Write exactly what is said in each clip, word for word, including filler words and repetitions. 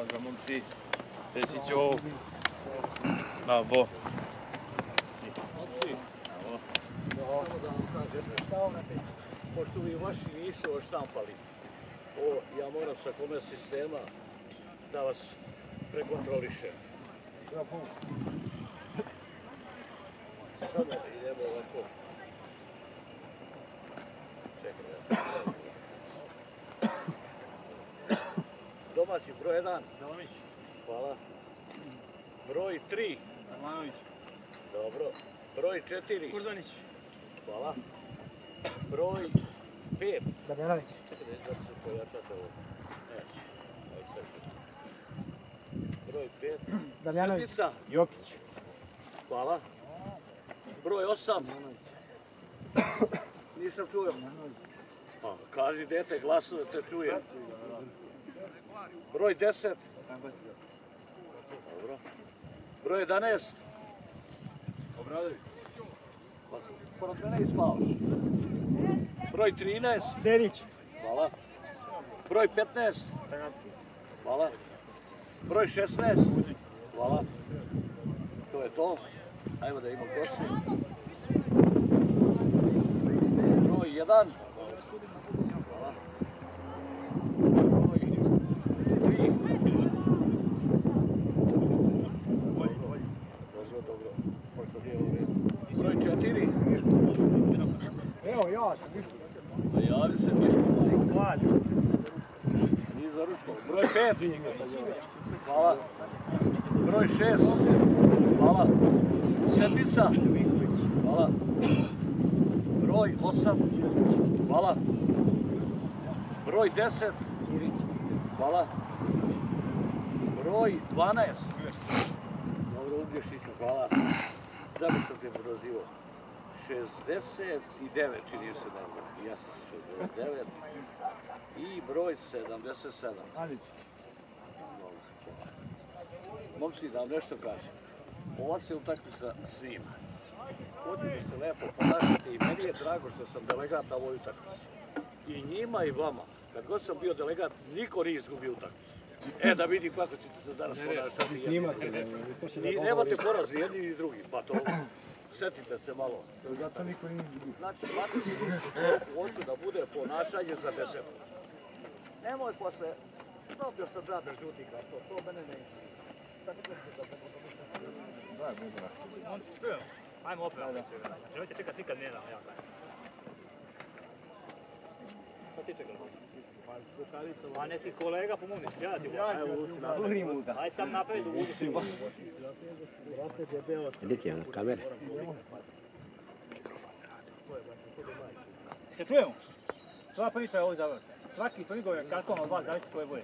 ga momci. Pesiću. Bravo. Momci. Samo da vam kažem, pošto vi vaši nisu oštampali, ovo ja moram sa kome sistema da vas prekontrolišem. Samo idemo ovako. Čekaj. Domaći broj jedan. Zalomić. Hvala. Broj tri. Armanović. Dobro. Broj četiri. Kurdanić. Hvala. Broj pet. Damjanović. Čekaj da se pojačate ovo. Neće. Aj sad. Broj pet. Damjanović. Sredica. Jokić. Hvala. Broj osam. Nisam čuo. Pa, kaži dete glasno da te čuje. Broj deset. Dobro. Broj jedanaest. Obradović. Pa, pored mene ispavaš. Broj trinaest. Dedić. Hvala. Broj petnaest. Hvala. Broj šesnaest. Hvala. To je to. Ajmo da imamo kosti. Broj jedan. Hvala. Broj tri. Dobro, dobro. Pošto nije u redu. Broj četiri. Evo ja sam Miško. Javi se Miško. Mlađo. Nije za ručko. Broj pet. Hvala. Broj šest. Hvala. Sedmica. Hvala. Broj osam. Hvala. Broj deset. Hvala. Broj dvanaest. Dobro, Uglješiću, hvala. Da bi sam te prozivao. šezdeset devet, čini se da je. Ja sam šezdeset devet. I broj sedamdeset sedam. Alić. Momci, da vam nešto kažem. Ova se utakmica svima. Hoćete se lepo ponašati i meni je drago što sam delegat na ovoj utakmici. I njima i vama. Kad god sam bio delegat, niko nije izgubio utakmicu. E, da vidim kako ćete se danas ponašati. Snima se. Ni, nemate poraz, ni jedni ni drugi. Pa to, setite se malo. Zato niko nije izgubio. Znači, hoću da bude ponašanje za deset. Nemoj posle, dobio sam džabe žuti karton, to mene ne interesuje. On se čujem. Ajmo opet. Znači, nemojte čekati nikad mene da ja gledam. Šta ti čekali? Pa neki kolega pomogneš, ja ti volim. Aj sam napred u vudu si. Gdje ti je ona kamera? Se čujemo? Sva priča je ovdje završena. Svaki prigovor je karton od vas, zavisi koje boje.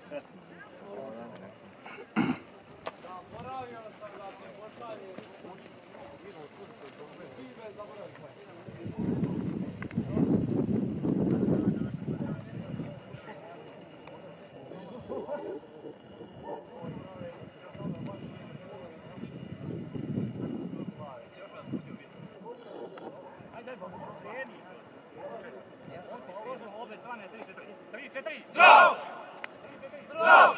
Zaboravio sam da se pošalje. tri četiri. Zdravo! Zdravo!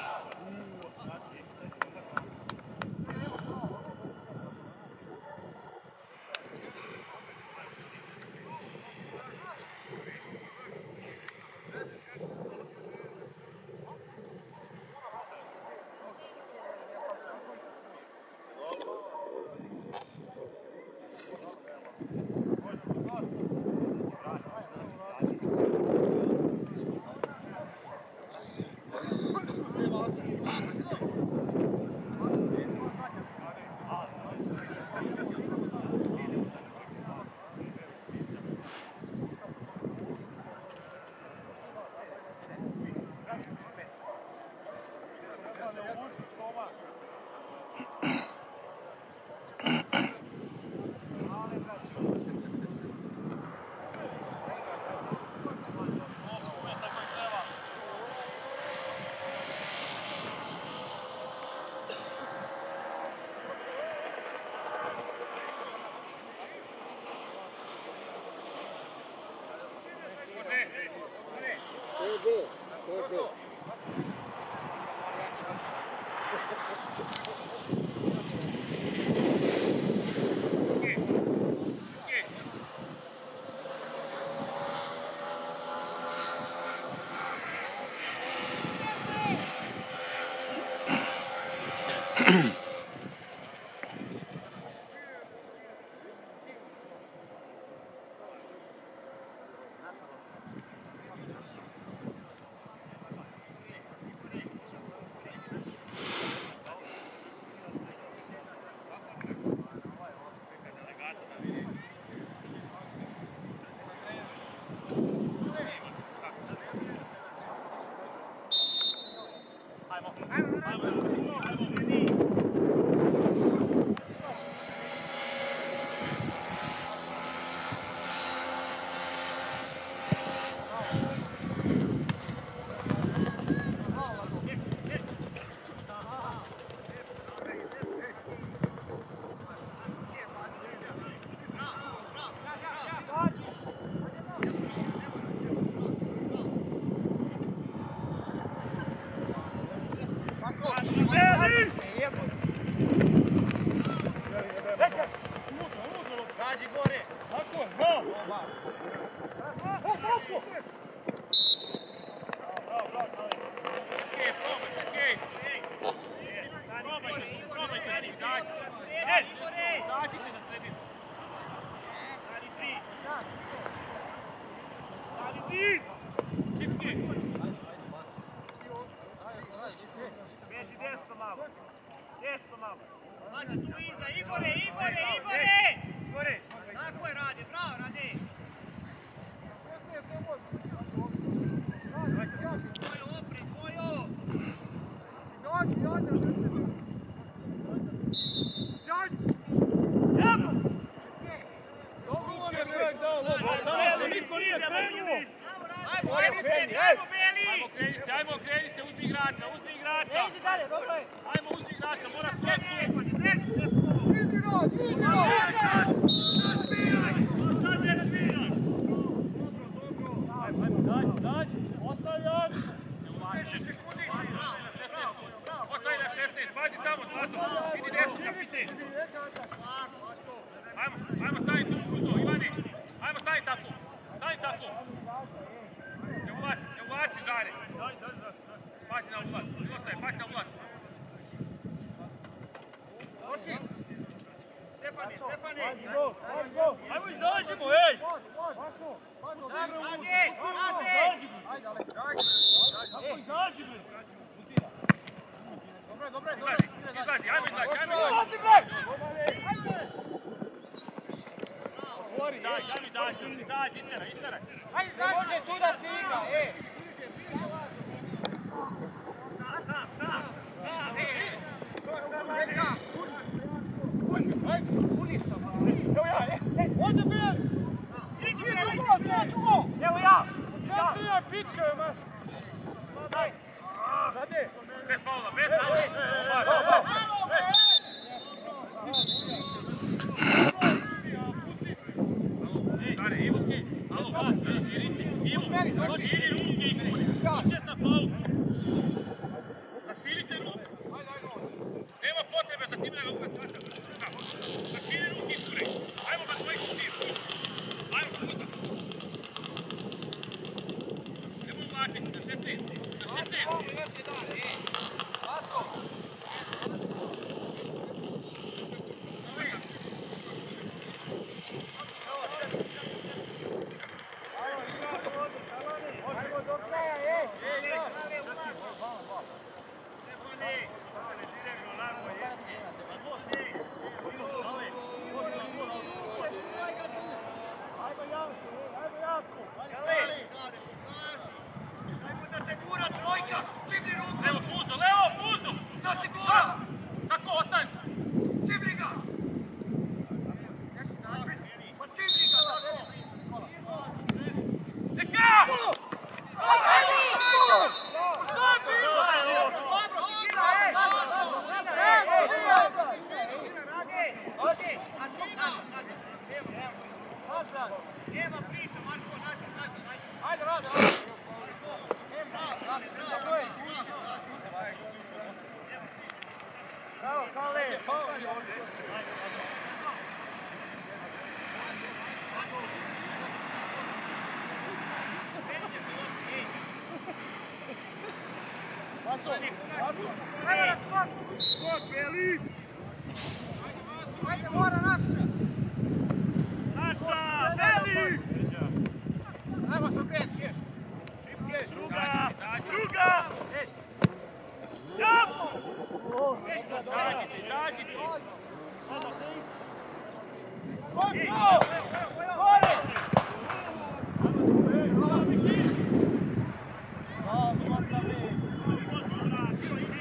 Idemo,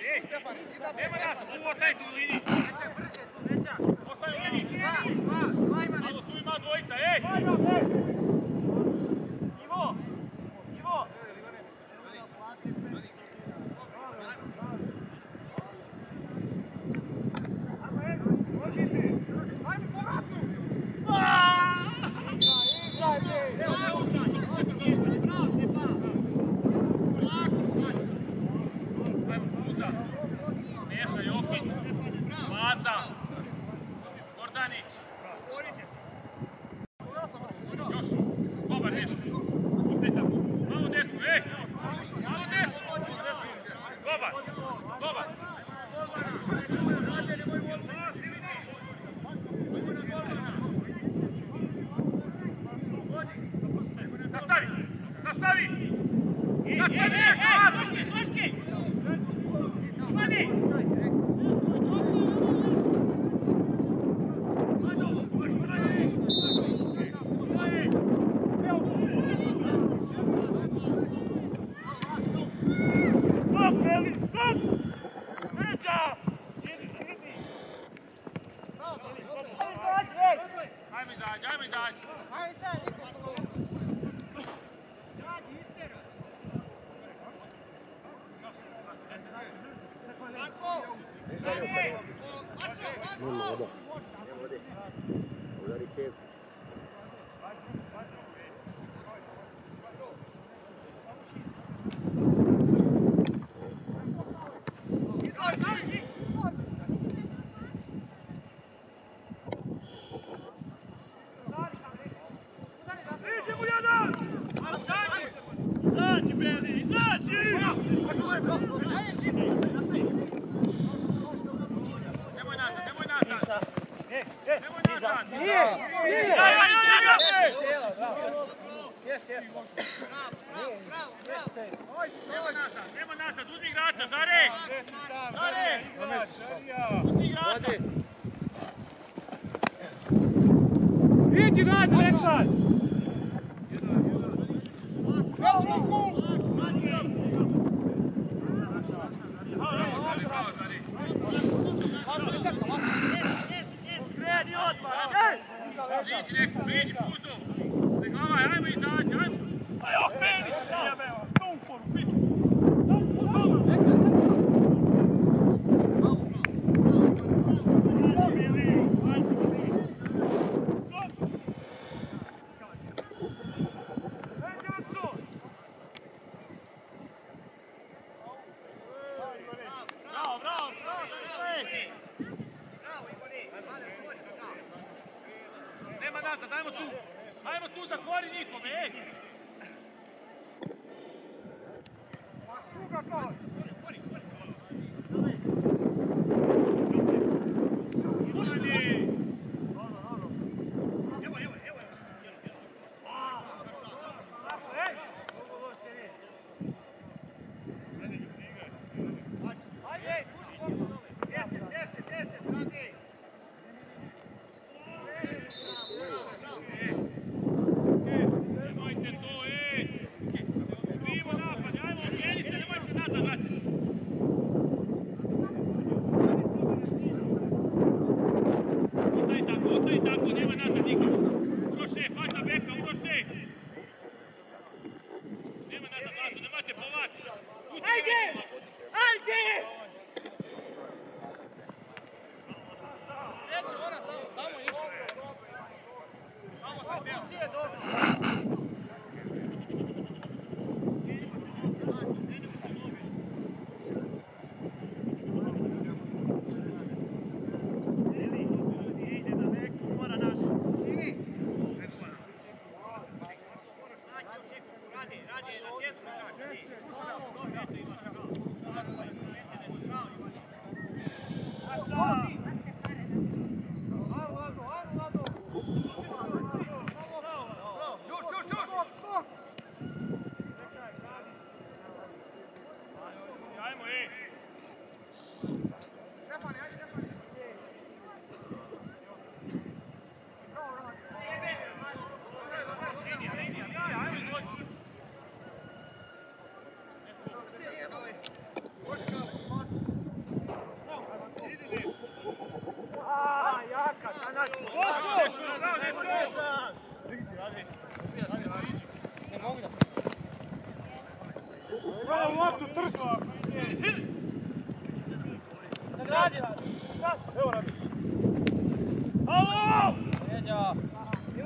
ej! Nema nas, tu ostavite u liniji! Ostaje u liniji! Alo, tu ima dvojica, ej! Ivo! Ivo! Neša Jokić, Vaza, Gordanić. Još, dobar Neša. Pusti tamo. Malo desno, ej! Malo desno! Dobar, dobar. Zastavi, zastavi! Zastavi Neša! Točki, točki! Ivani! Ajmo izađi, ajmo izađi! Nema voda. Nema vode. Udari cijev. Izađi, Beli, izađi! Nemoj nazad, nemoj nazad! Nemoj nazad! Nije! Nije! Ja, ja, ja, ja! Jest, jest! Nemoj nazad, nemoj nazad, uzmi igrača, Zare! Zare! Uzmi igrača! Idi rad, Lestar! Kreni odmah! Priđi neko, priđi, puzo! Preklavaj, ajmo izađi, ajmo! Aj, okreni se! Jebeo, to uporu, piću! Bravo, bravo, bravo! Nema nazad, ajmo tu! Ajmo tu, zatvori nikome, ej! Nemojte to, ej! Krivo napad, ajmo, okrenite, nemojte nazad, brate!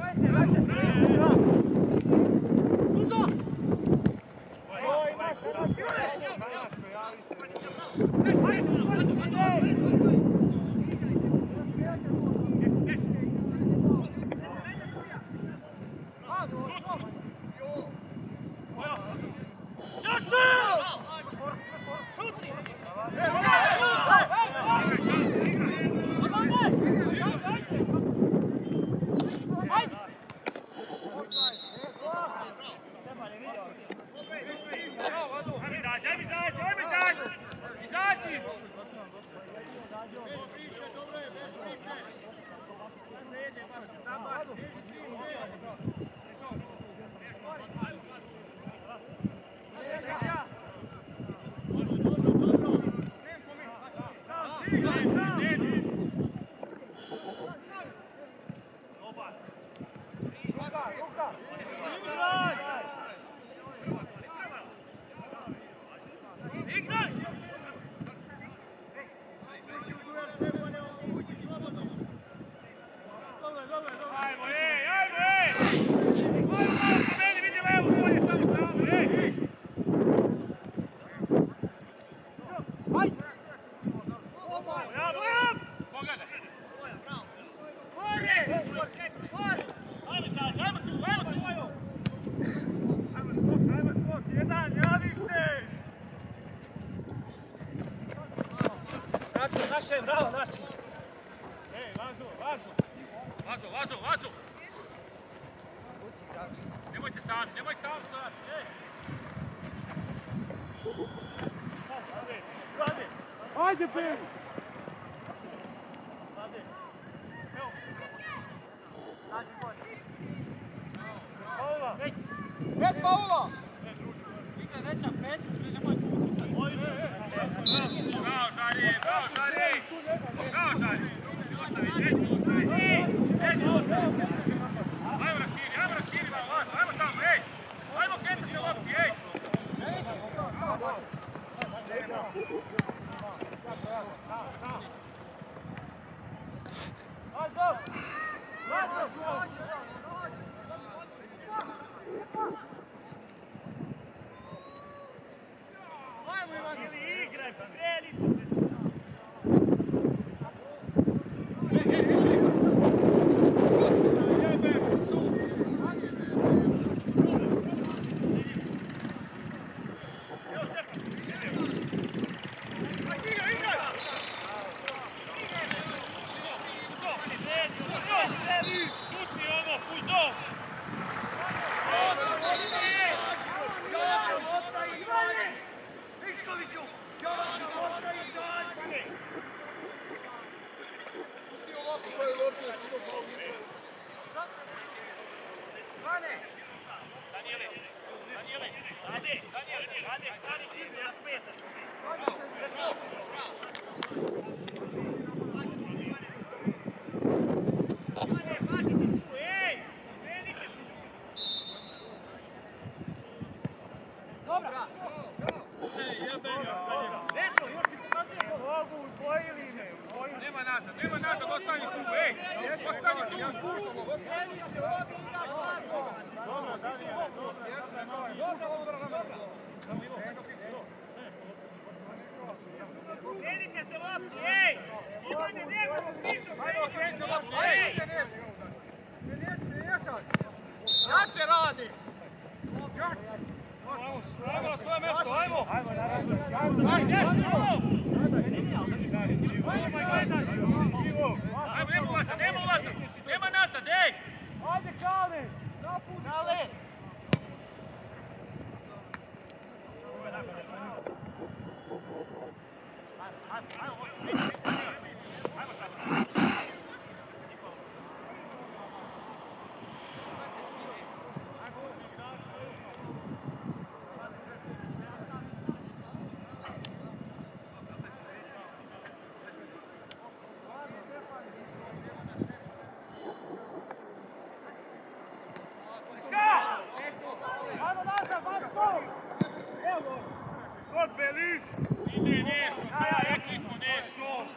Naše, bravo, naše. Ej, Lazo, Lazo. Lazo, Lazo, Lazo. Nemojte sami, nemojte sami stojati. Ej. Rade. Ajde, Peri. Rade. Evo. Nađi bolje. Paula. Bez Paula. Igra veća pet, nemoj tu. Bravo, Žari, bravo, Žari. Bravo, Žari. Ostavi, neću ostavi. Neću ostavi. Ajmo raširi, ajmo raširi, malo vas. Ajmo tamo, ej. Ajmo kenta se lopti, ej. Lazo! Lazo! Ajmo, Evangeli, igraj, pa kreni se. Nema nazad, nema nazad, ostani tu, ej! Ostani tu! Ja spuštam ovo! Dobro, Daniel, Krenite se lopti, ej! Ivane, nemojmo pišu! Ajmo, krenite lopti, ej! Jače radi! Ajmo na svoje mjesto, ajmo! Ajmo, naravno! Ajmo, nema ulaza, nema ulaza! Nema nazad, ej! Ajde, Kale! Kale! Ide Nešo, rekli smo Nešo!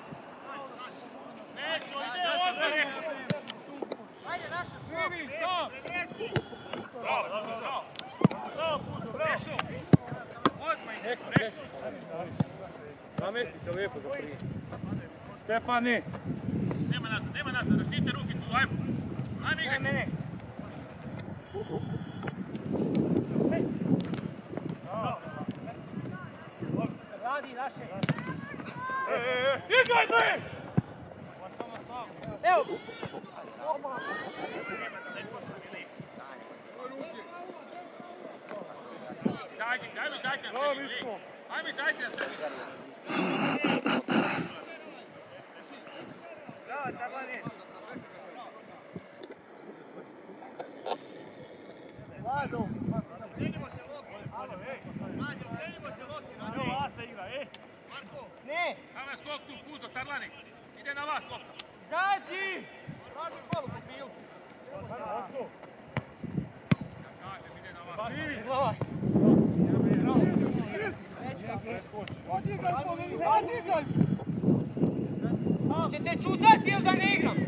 se lijepo za prije. Stefani! Nema nazad, nema nazad, rašite ruke tu, ajmo. Ajmo igraj. Mene. Radi naše. Igraj, bre! Evo! Dajte, dajmo, dajte na sredinu. Ajmo, dajte na sredinu. Da, Tablani. Vlado! Okrenimo se lopti. Vlado, okrenimo se lopti. Evo, Asa igra, e? Marko! Ne! Hvala skok tu, Puzo, Tarlani. Ide na vas, lopta. Izađi! Traži palu po bilu. Kažem, ide na vas. Gledaj. Odigaj, odigaj! Ćete čutati ili da ne igram?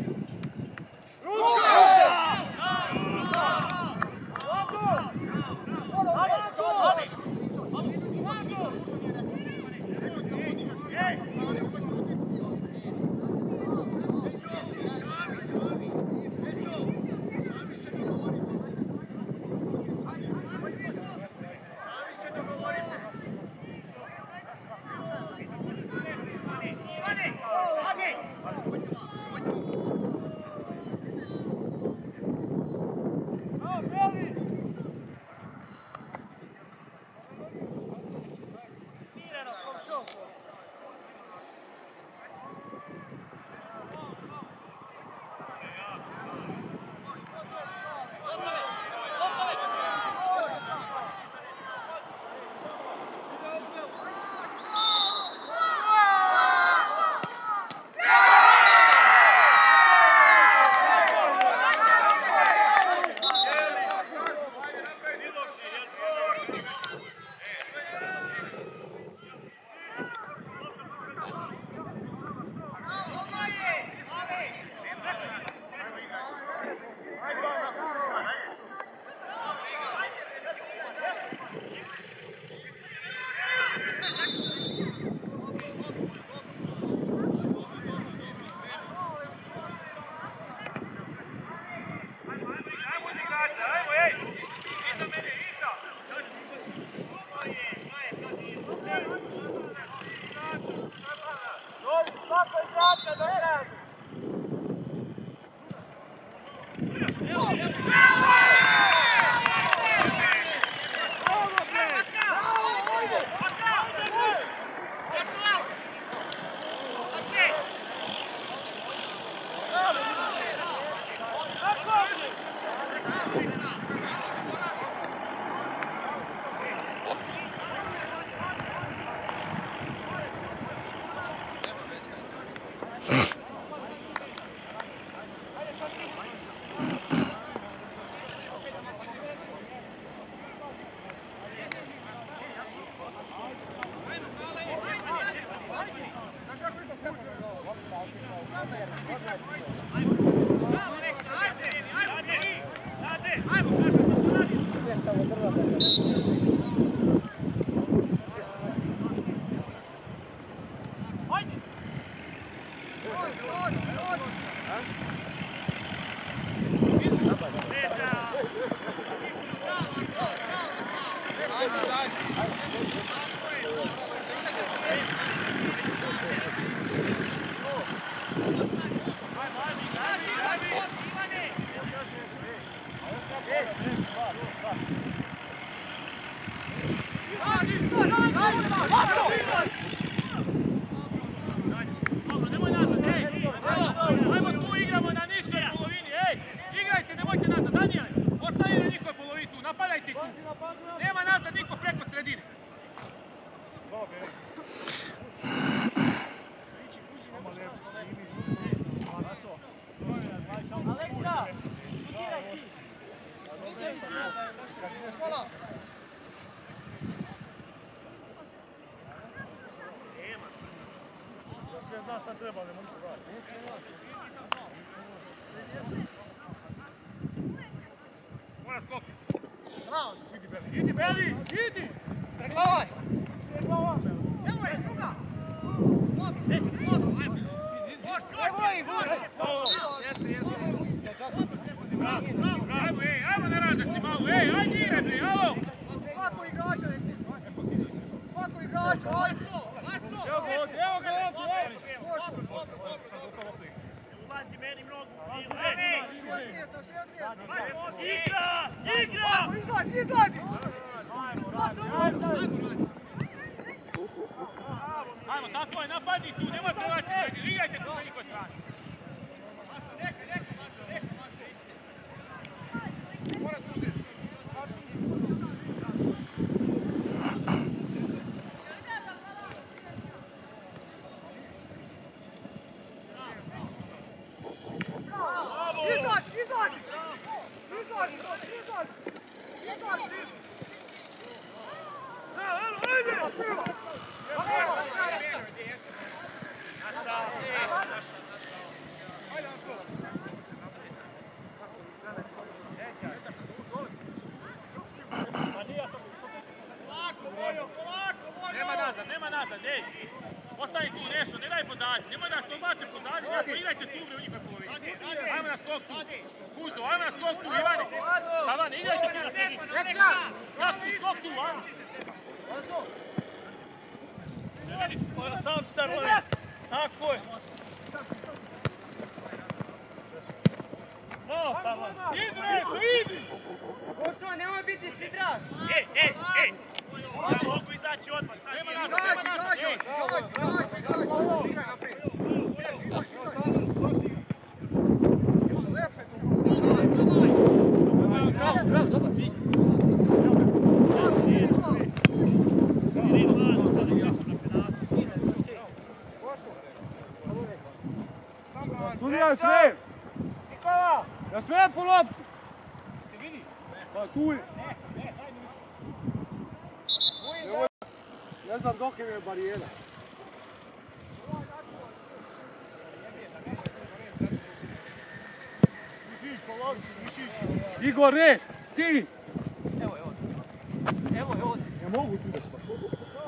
Znaš šta treba, ne možeš raditi. Mora skopiti. Bravo, idi Beli, idi Beli, idi! Preglavaj! Preglavaj! Evo je, druga! Ajmo, ej, ajmo na radosti malo, ej, ajde igraj, bre, alo! Svako igrača, svako igrača, ajde! Evo ga ovdje, evo ga ovdje, ej! Ulazi meni mnogo. Igra! Igra! Izlazi, izlazi! Ajmo, tako je, napadni tu, nemoj prelaziti, igrajte tu na njihoj strani. Izlazi, izlazi! Izlazi, izlazi! Izlazi! Nema nazad, nema nazad, ej! Ostani tu nešto, ne daj podati, nemoj da se obace podati, ako igrajte tu bre u njihoj polovici. Ajmo na skok tu, Kuzo, ajmo na skok tu, Ivane! Ivane, igrajte tu na sredini! Kako, skok tu, ajmo! Sam star, tako je. No, tamo. Idi Rešo, idi! Košo, nemoj biti sidraš. Ej, ej, ej! Ja mogu izaći odmah, sad Nema nije. nazad, nema nazad, ej! Studija sve! Ja sve po loptu! Se vidi? Pa tu je! Ne znam dok je barijera. Igor, ne! Ti! Evo, evo. Evo, evo. Ne mogu tu da spakuju.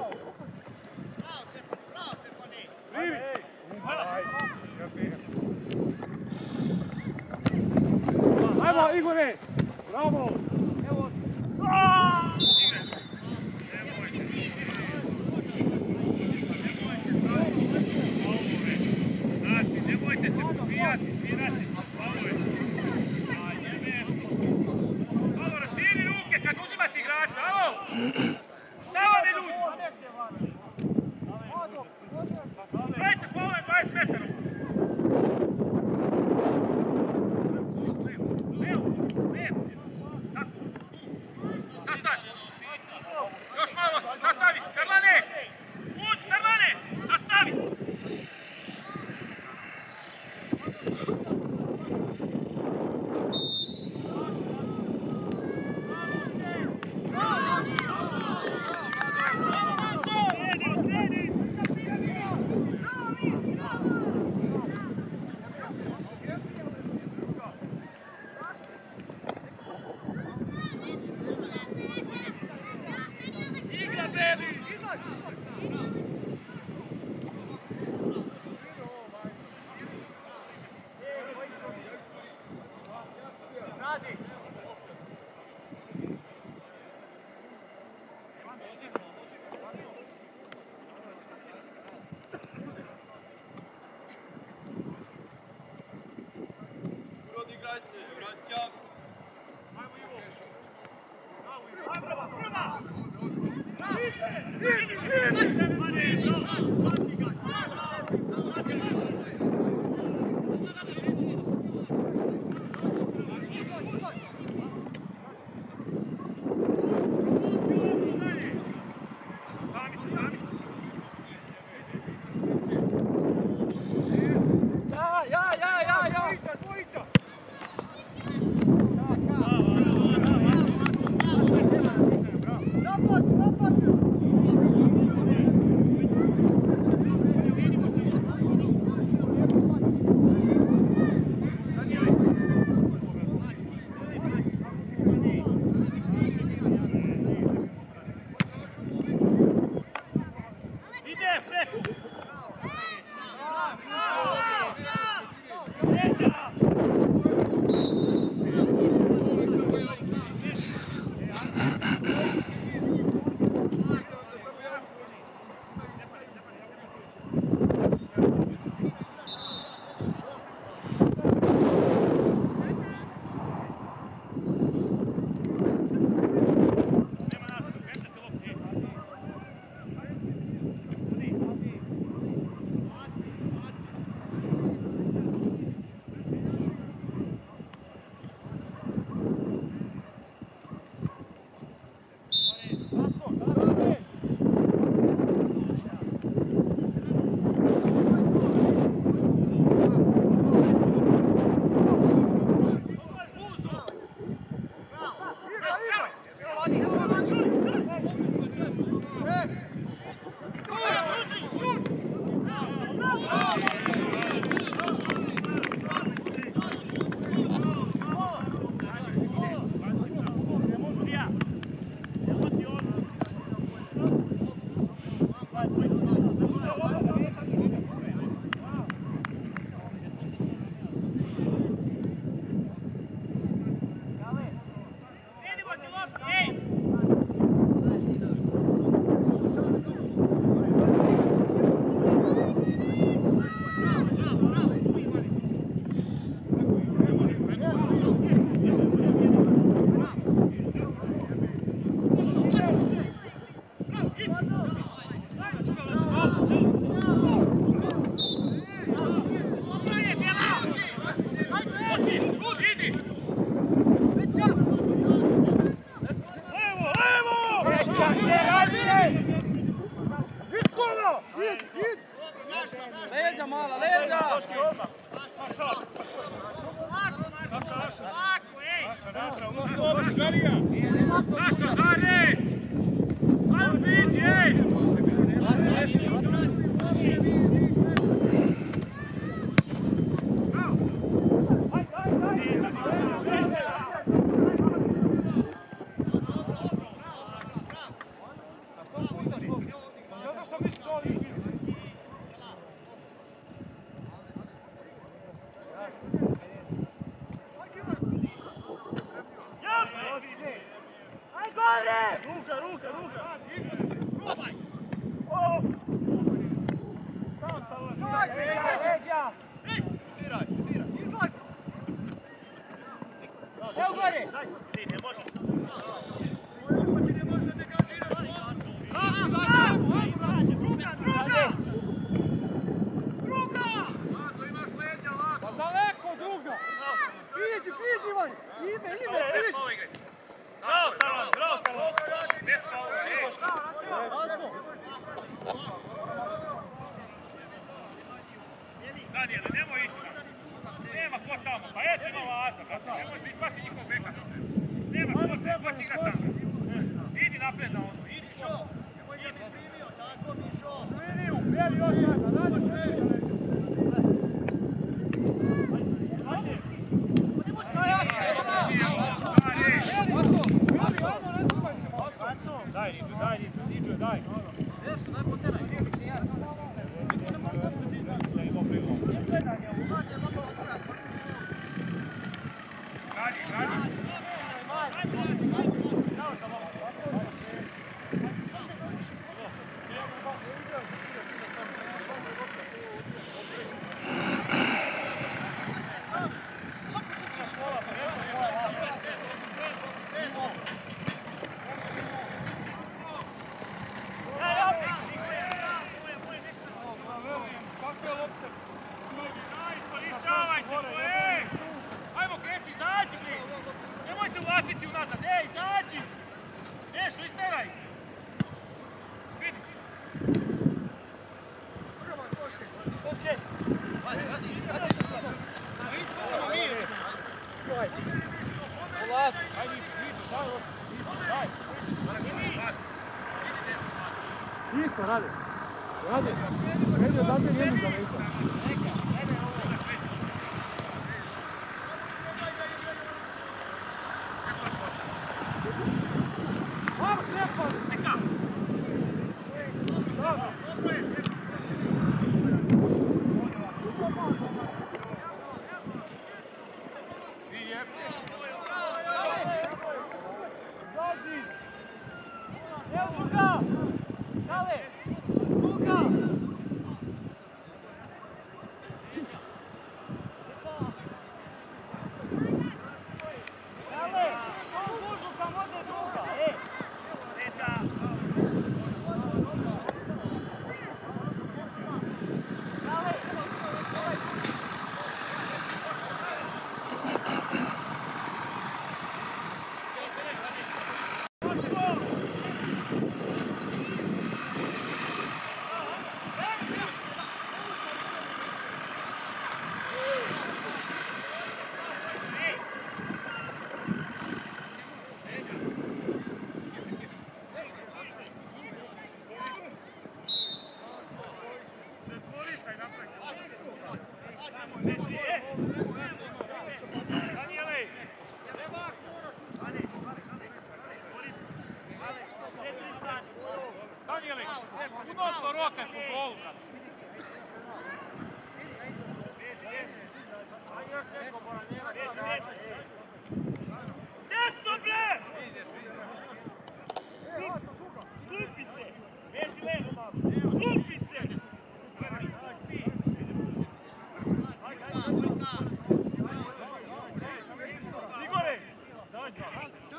Privi! Ajmo, Igore! Bravo! Evo. Znači, nemojte se pobijati, svirati, malo je. Alo, raširi ruke kad uzimate igrača, alo! Stavane ljudi! Gledajte po ovoj dvadeset metara! Evo, evo, tako, sastavi! Još malo, sastavi, Karlane! Uđi, Karlane, sastavi! Napad, napad! Leđa mala, leđa! Naša, Hare! Ajmo priđi, ej! Ruka, ruka, ruka! Leđa! Diraj, diraj! Izlazi! Evo gore! Ti ne možeš. Pa ti ne možeš da te kažiraš! Druga, druga! Druga! Pa daleko druga! Priđi, priđi Ivan! Ime, ime, priđi! Bravo, Carlos, bravo, Carlos! Deska ovo, ej! Daniele, nemoj ići. Nema ko tamo, pa eći malo Aza, brate. Nemoj ti izbati njihov beka. Nema ko se, ko će igrat tamo. Idi napred na ono, idi što. Nemoj da bi primio, tako Mišo! Vidi, upjeri još Aza, dalje upjeri! Daj, Riđu, daj, Riđu, Riđu, daj. Nešto, daj poteraj. Radi, radi. Isto, radi. Radi. Radi, date njemu da veća. Vamo, Stefan! Neka! Evo druga! Dale! Druga!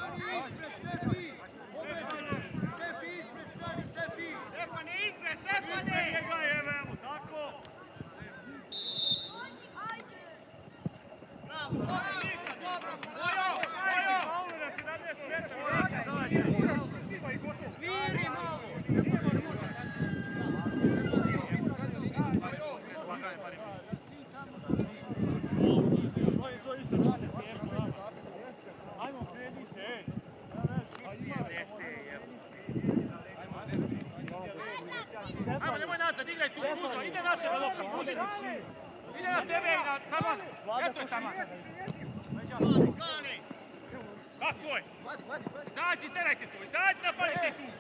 Stefane, igre, Stefane! Bravo, dobro, ništa, dobro! Bojo, Bojo! Smiri malo! Ajmo, krenite, ej. Ajmo, nemoj nazad, igraj tu, Buzo, ide naše na loptu, Buzo. Ide na tebe i na taman. Eto je taman. Tako je. Izađi, isterajte tu, izađi, napadite tu.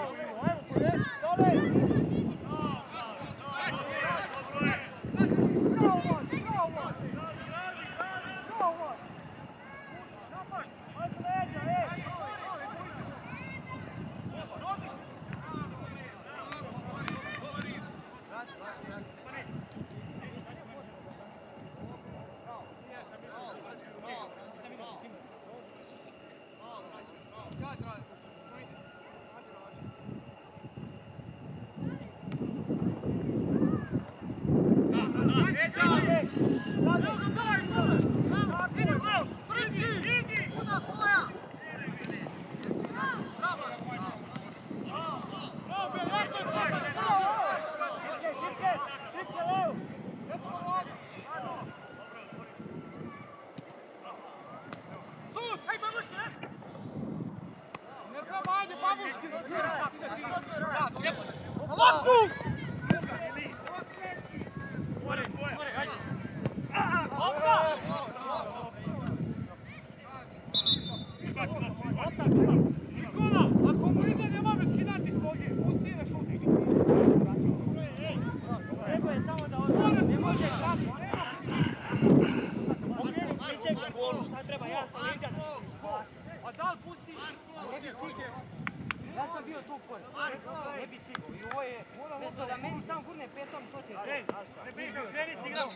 Ja sam bio tu pored, ne bi stigao i ovo je, mjesto da meni sam gurne petom, to ti je to. Ne bi ga, kreni si igrao.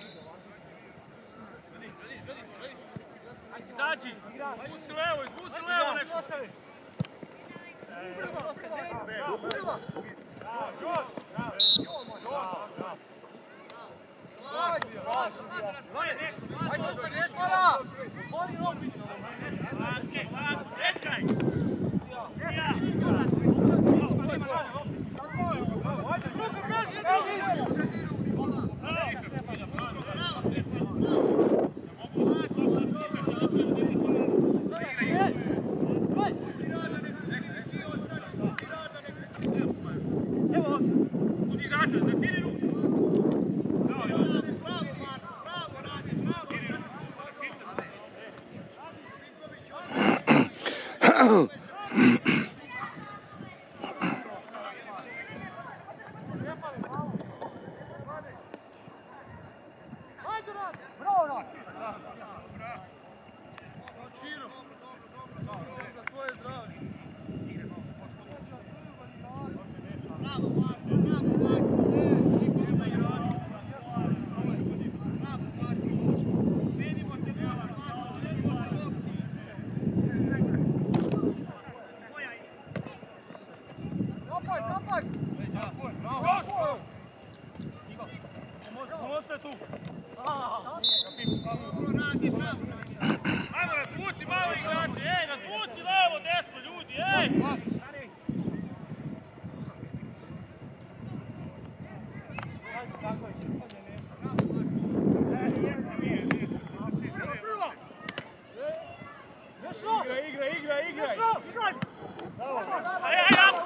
Izađi, izvuci levo, izvuci levo neko. Ajde, ostane, Ešmara! Vodi loptu! Vaske, Vasko, čekaj! Budi račun, zastiri ruku! Ajmo, razvuci malo igrače, ej, razvuci levo, desno, ljudi, ej! Igraj, igraj, igraj! Ej, ej, ej!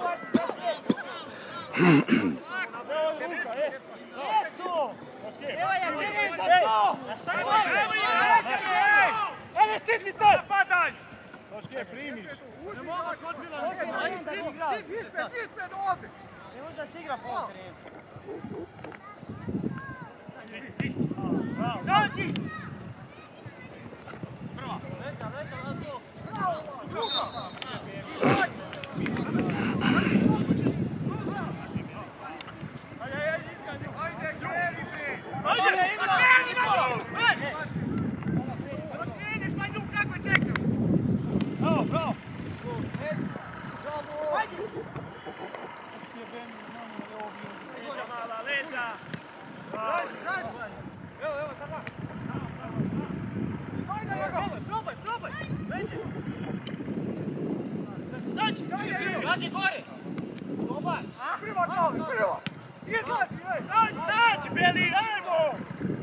Evo je, gledaj za to! Evo igrače, ej! Evo, stisni sad! Napadaj! Toške, primiš! Ne mogu skočila! Ajde, stisni, ispred, ispred ovdje! Ne može da se igra po terenu. Izađi! Prva! Leta, leta, Laslo! Bravo! Druga! Ajde, kreni malo! Kreneš, Majduk, kako je čekao? Bravo, bravo! Nađi gore! Dobar! Prvo to, prvo! Izlazi, ej! Ajde, sad, Beli, ajmo!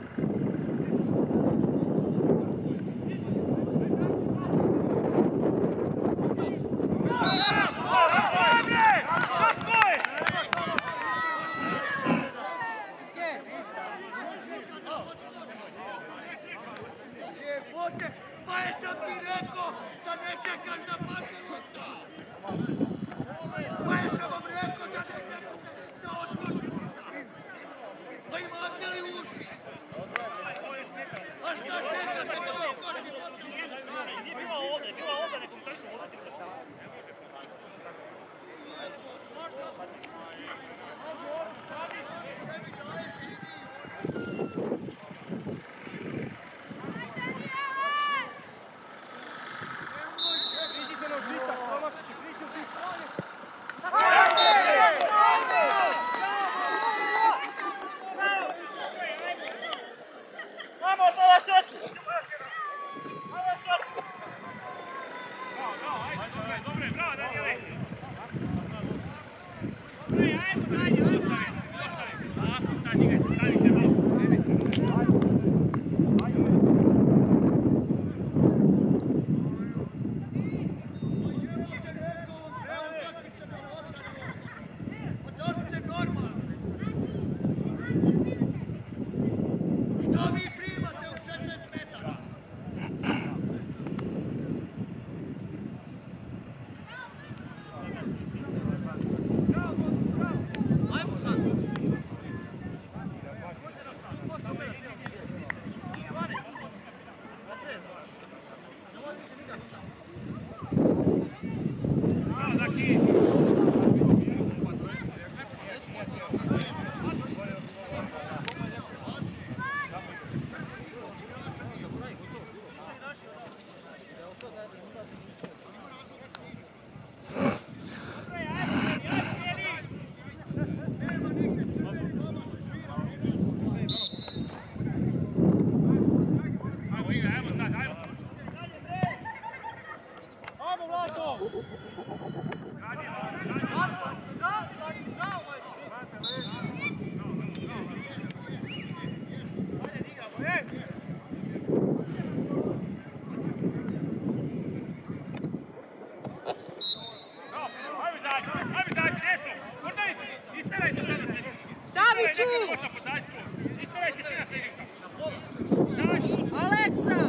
Aleksa!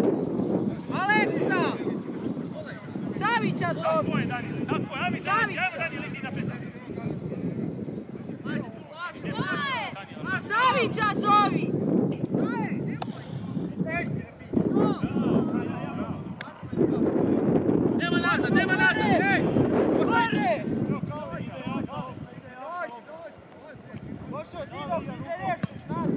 Aleksa! Savića zovi! Savića zovi! Nema nazad, nema nazad! Ej! Gore! Došao, Divo, gdje rešiš nas?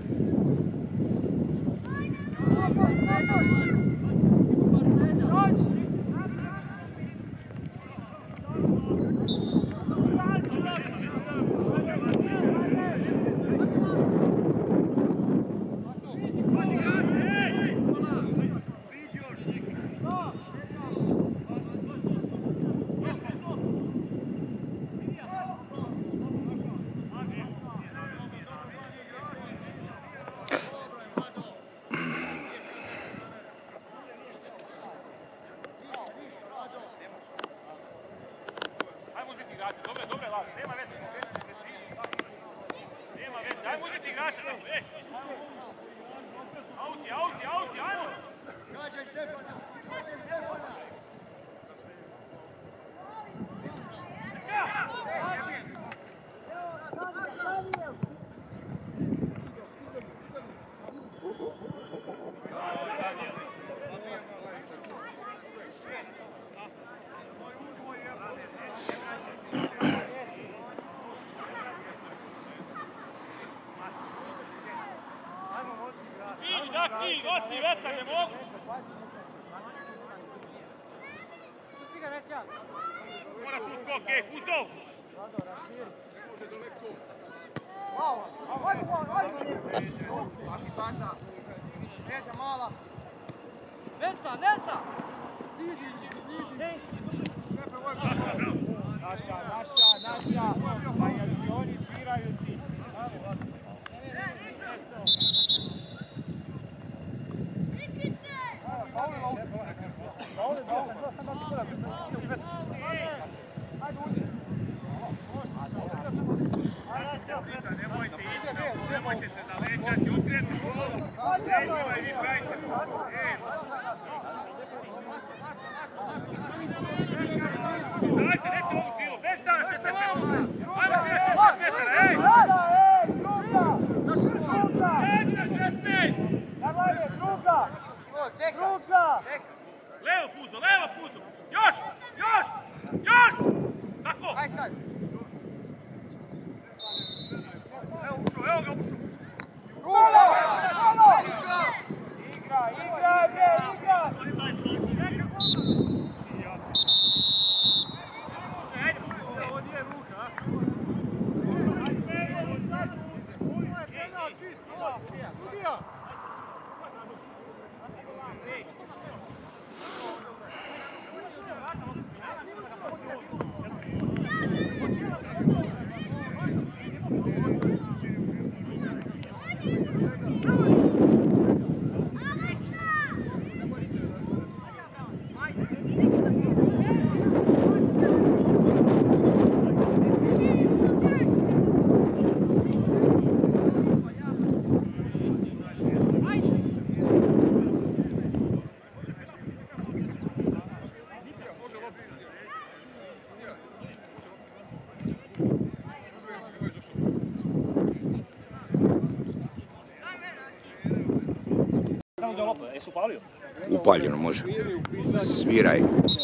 Ti, gosti, vetar ne mogu! Pusti ga, neća! Mora tu skok, ej, Kuzov! Wow, ajmo, ajmo! Paši tata! Neća mala! Nesta, Nesta! Idi, idi! Ej! Šefe, ovo je Naša, naša, naša, pa jer si oni sviraju ti. Nemojte ići, nemojte se zalećati, okrenite glavu. Ej, vi pravite. Ej, dajte, dajte ovu krilu, bez dana, šest metara. Ajmo se šest metara, ej! Na šestnaest! Davanje, druga! Druga! Levo Fuzo, levo Fuzo! Još! Još! Još! Tako! Aj sad! Evo ušao, evo ga ušao! Igra, igra, bre, igra! Ovo nije ruka, a? Sudija! Upaljeno može. Sviraj.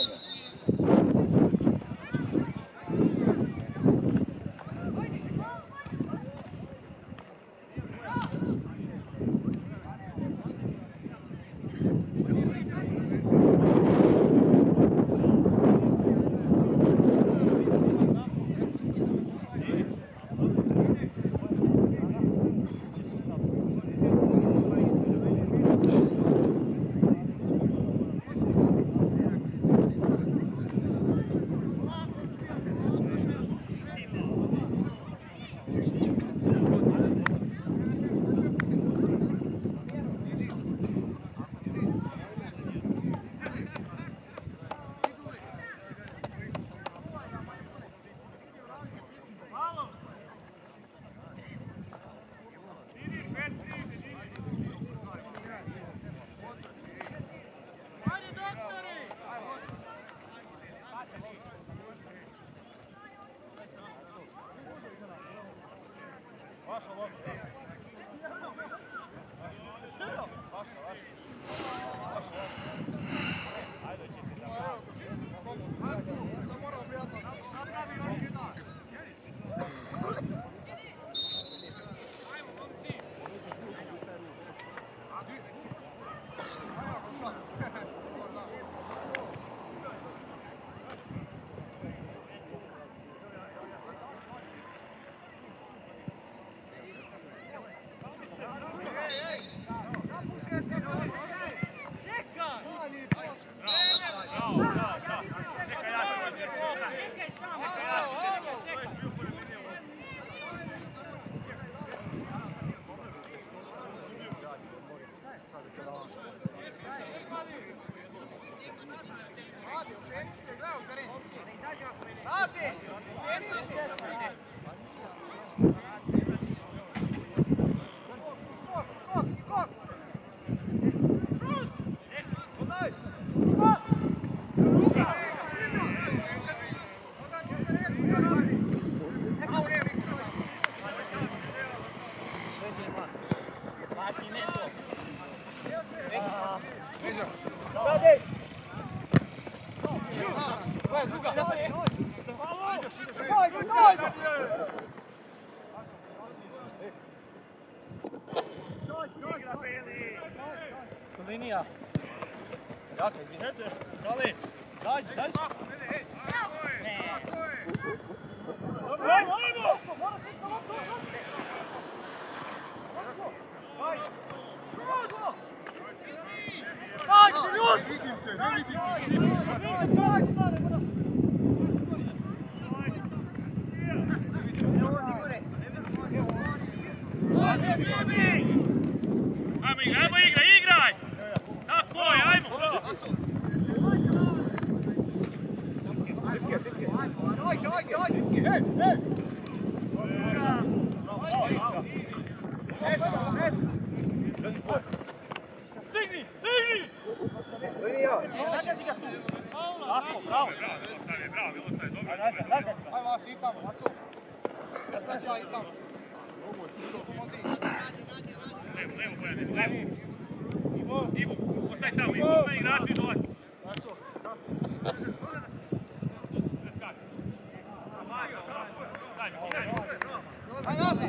Linija. Jaka, izvinite. Kali, dađi, dađi. Ajmo, ajmo! Ajde, ljudi! Stigni, stigni! Lako, bravo. Bravo, Milosav, dobro. Aj vas i tamo, Maco. Zatračaj i tamo. Levo, levo, Bojane, levo. Ivo, Ivo, ostaj tamo, Ivo, ostaj igrači i dolazi. Aj nazad!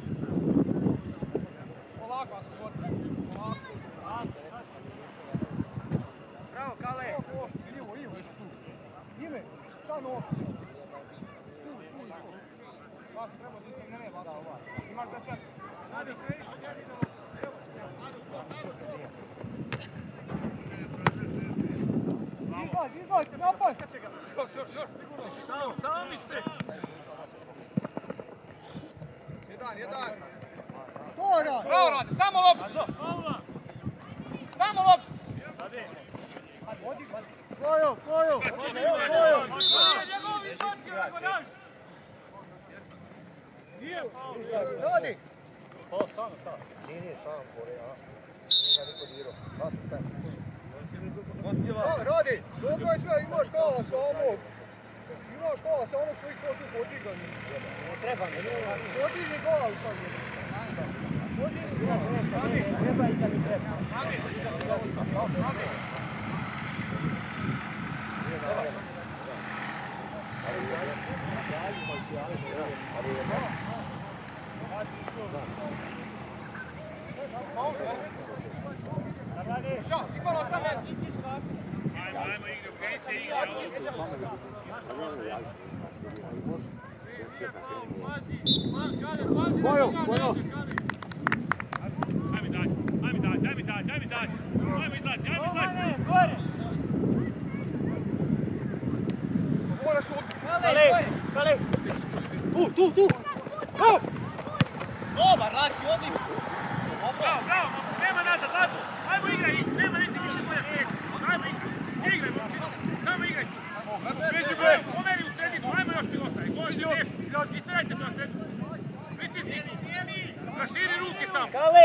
Polako vas uvodi. Polako. Bravo, Kale. Ivo, Ivo, tu. Ime, stano ošto. Tu, tu, tu. Vas treba ziti, ne ne, vas. Imaš deset. Radi. Izlaz, izlaz, napad. Još, još, još. Samo, sami ste. Jedan, jedan. To radi. Bravo radi, samo loptu. Samo loptu. Odi, kojo, kojo. Njegovi šatke, ako daš. Radi. Pa, samo, samo. Nije, nije, sam kore, a. Nije ga niko dirao. Vas u taj. Da, radi. Dobro je sve, imaš kala sa onog. Imaš kala sa onog svojih kotu podigao. Ne treba, ne treba. Podigni kala sam. Podigni kala. Treba i kad mi treba. Što, Nikola, sam meni. Ajmo, ajmo, igre, okrenite igre. Kojo, kojo. Ajme dalje, ajme dalje, ajme dalje, ajme dalje. Ajmo izlazi, ajmo izlazi. Gore. Moraš odbiti. Kale, Kale. Tu, tu, tu. Dobar, Raki, odi. Bravo, bravo, nema nazad, Lazo. Ajmo igraj, nema nisi više bolja slijeka. Ajmo igraj, igraj, momčino. Samo igraj. Beži bojem, pomeri u sredinu, ajmo još Milosav. Goj si nešto, istrajte to na sredinu. Pritisni tu. Raširi ruke samo. Kale.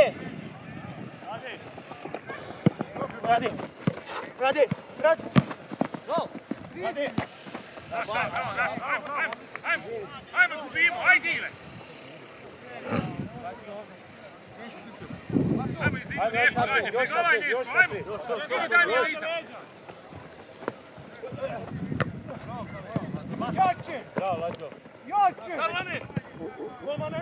Radi. Radi. Radi. Bravo. Radi. Naša, bravo, naša, ajmo, ajmo, ajmo, ajmo, gubimo, ajde igraj. Ajmo, izdigni nešto, ajde, preglavaj nešto, ajmo. Sidi daj mi liza. Jače. Bravo, Lađo. Jače. Karlane. Romane.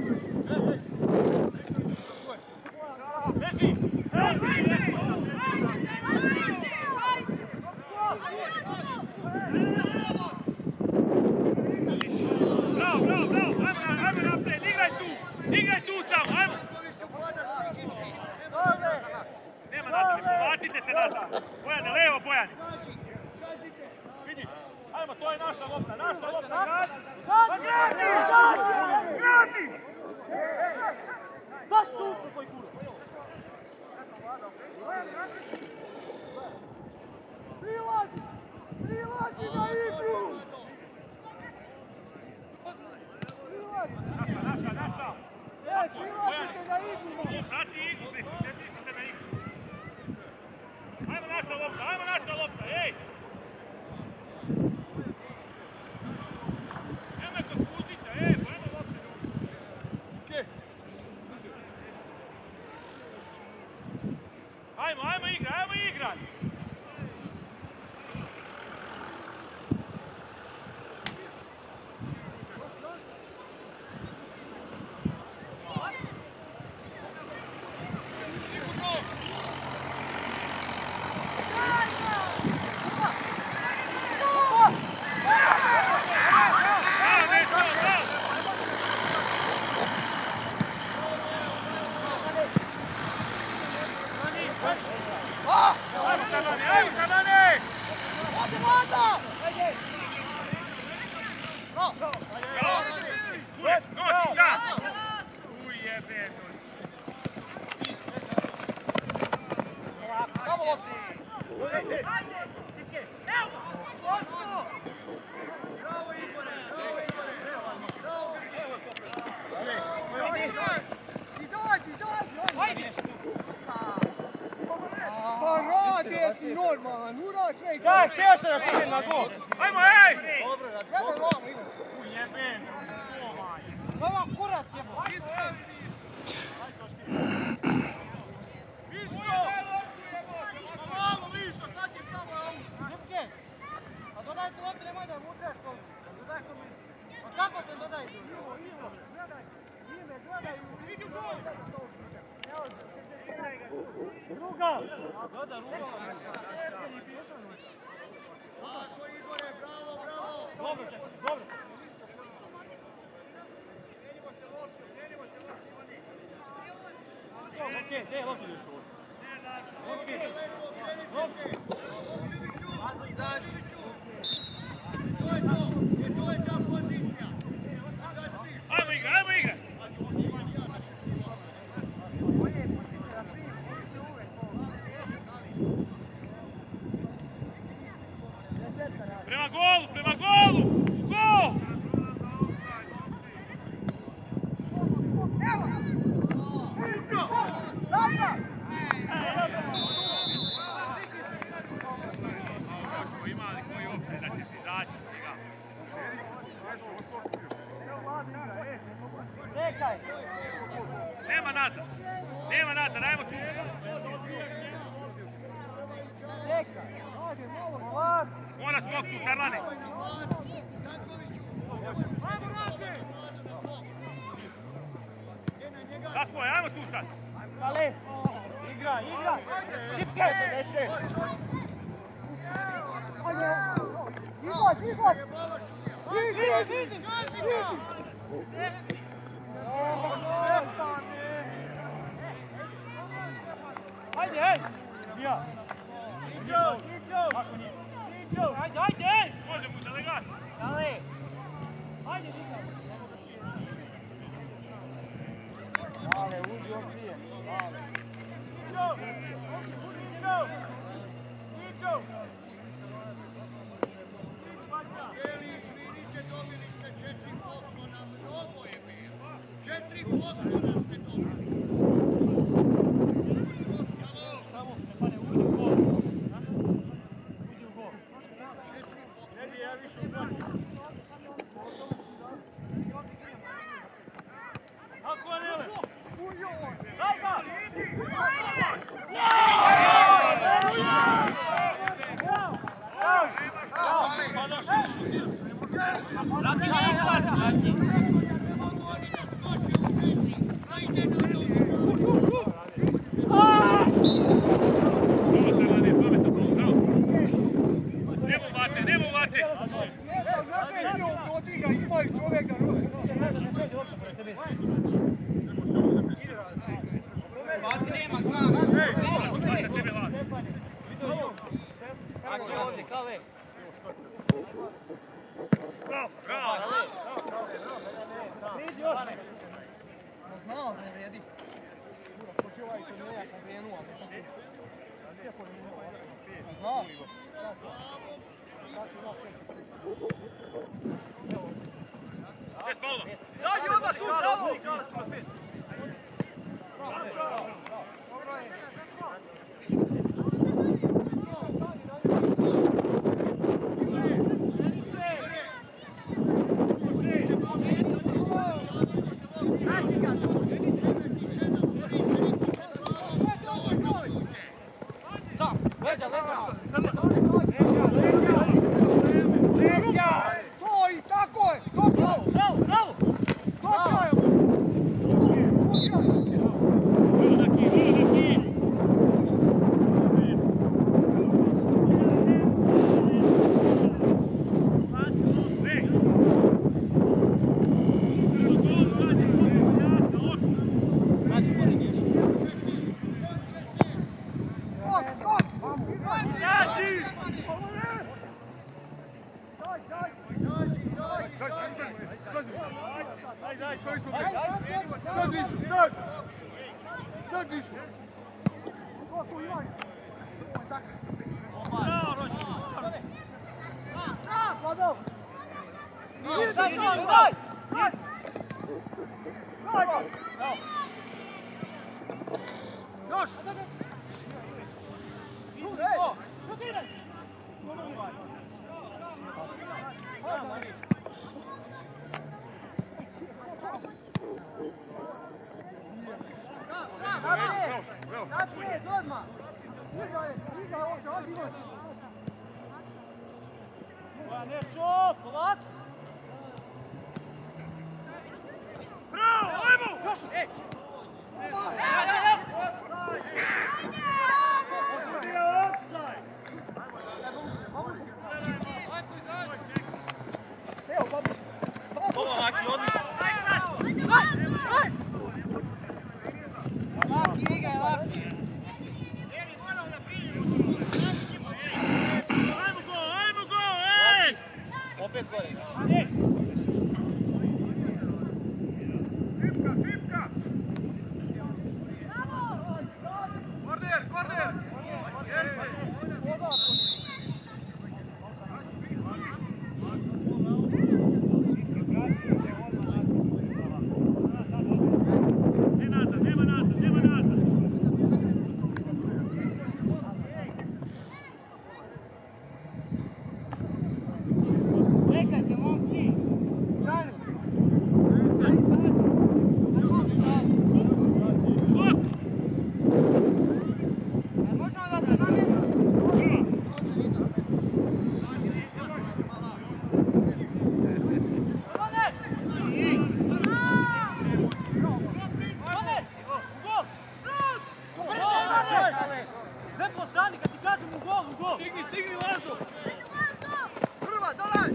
Beži. Ej, beži. Bravo, bravo, bravo, ajmo, ajmo napred, igraj tu, igraj tu samo, ajmo. Nema nazad, ne povlačite se nazad. Bojane, levo, Bojane. Vidiš, ajmo, to je naša lopta, naša lopta, gradi. Pa gradi, gradi, gradi. Da susu koji kura. Prilazi, prilazi na igru. Naša, naša, naša. E, prilazite na igru. Prati igru, ne pišite na igru. Ajmo naša lopta, ajmo naša lopta, ej! Nemoj kod Pustića, ej, ajmo lopte ljudi. Ajmo, ajmo igraj, ajmo igraj! Ajmo Karlane, ajmo Karlane! Noći sad! Ujebe, Samo loptu. Bravo, Igore! Bravo, Igore! Htio sam da se idem na gol. Ajmo, ej! Dobro, gledaj vamo, Ivo. Ujebem, ovaj. Ovo vam kurac jebo. A dodaj tu opet, nemoj da vučeš to. Dodaj to mi. A kako te dodaj tu? Ivo, Ivo, gledaj. Ime, gledaj. Vidi u gol. Ruga. Gleda, ruga. Tako Igore, bravo, bravo. Dobro, čekaj, dobro. Krenimo se lopti, krenimo se lopti, Ivani. Okej, gdje je lopti još ovo? Okej. Lepo, krenite se. Izađi. To je to, jer to je ta pozicija. Ajmo igra, ajmo igra! Prema golu, prema golu! Gol! Očko, ima li koji opcije da ćeš izaći s njega? Čekaj. Nema nazad, nema nazad, dajmo tu. Čekaj. Ajde, malo hvala. Mora skok tu, Karlane. Kako je, ajmo tu sad. Ale, igra, igra. Šipke. Deše. Ajde. Izvod, izvod. Vidi, vidi, vidi. Ajde, hej. Ja. Iđo, iđo. Iđo. Ajde, ajde. Može mu delegat. Dale. Ajde, iđo. Dale, uđi on prije. Dale. Iđo. Iđo. Iđo. Jelić, vidite, dobili ste četiri poklona, mnogo je bilo. Četiri poklona ste dobili. Samo, ne pane, uđi u gol. Uđi u gol. Ne bi ja više u gol. Kako je Nele? Daj ga! Radi ne izlazi! Ne mogu oni da skoče u peti. Ajde na to. Ovo Karlane, pametno, bravo. Nemo uvlače, nemo uvlače! Imaju čovjeka, nosi. Bazi nema, znam. Tebe lazi. Kako vozi, Kale? Bravo, bravo! Ma znao, ne vredi. Počuvaj se, ne, ja sam krenuo, ne sam stigao. Ma znao. Bez faula! Dađi onda sud, bravo! Dobro je. Sam, leđa, leđa! Leđa! To i tako je! Bravo, bravo, bravo! Dobro je! Volodaki, Volodaki! Sad višu, sad! Sad višu! Ko tu Ivan? Bravo, Rođe! Vladov! Daj, daj, daj! Daj! Još! Šutiraj! Naprijed, odmah! Igraj, igraj, ovdje, ovdje, Ivo! Nešo, polako! Bravo, ajmo! Još! Ej! Evo, babu! Ovo, Maki, odlično! Laki, igraj, laki! Ajmo go, ajmo go, ej! Opet gore. Šipka, šipka! Korner, korner! Nema nazad, nema nazad, nema nazad! Čekajte, momci! Stani! Možemo da se namjesta? Neko stani kad ti kažem u gol, u gol! Stigni, stigni, Lazo! Prva, dolaj!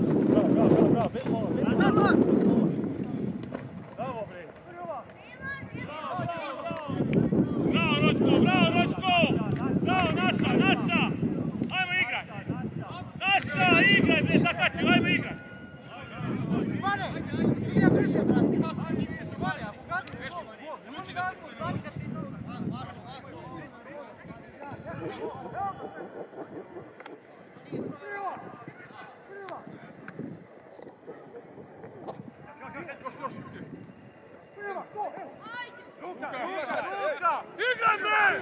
Bravo, bre! Bravo, Ročko, bravo, Ročko! Bravo, naša, naša! Ajmo igraj! Naša, igraj, bre, zakači, ajmo igraj! Ivane, igra brže, brate! Ivane, ako gledam u gol, ne možeš da vas stani kad ti... Luka! Igraj, bre!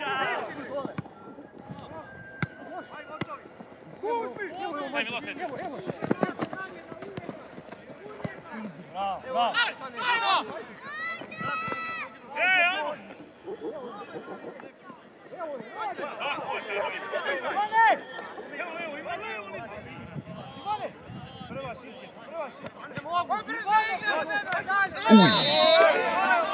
Daj mi lopet. Bravo, bravo! Ej, ajmo! Tako je, Ivane! evo, evo, ima levo, nisam. Ivane! Prva šitke, prva šitke. Ne mogu! Brže igra, nema dalje!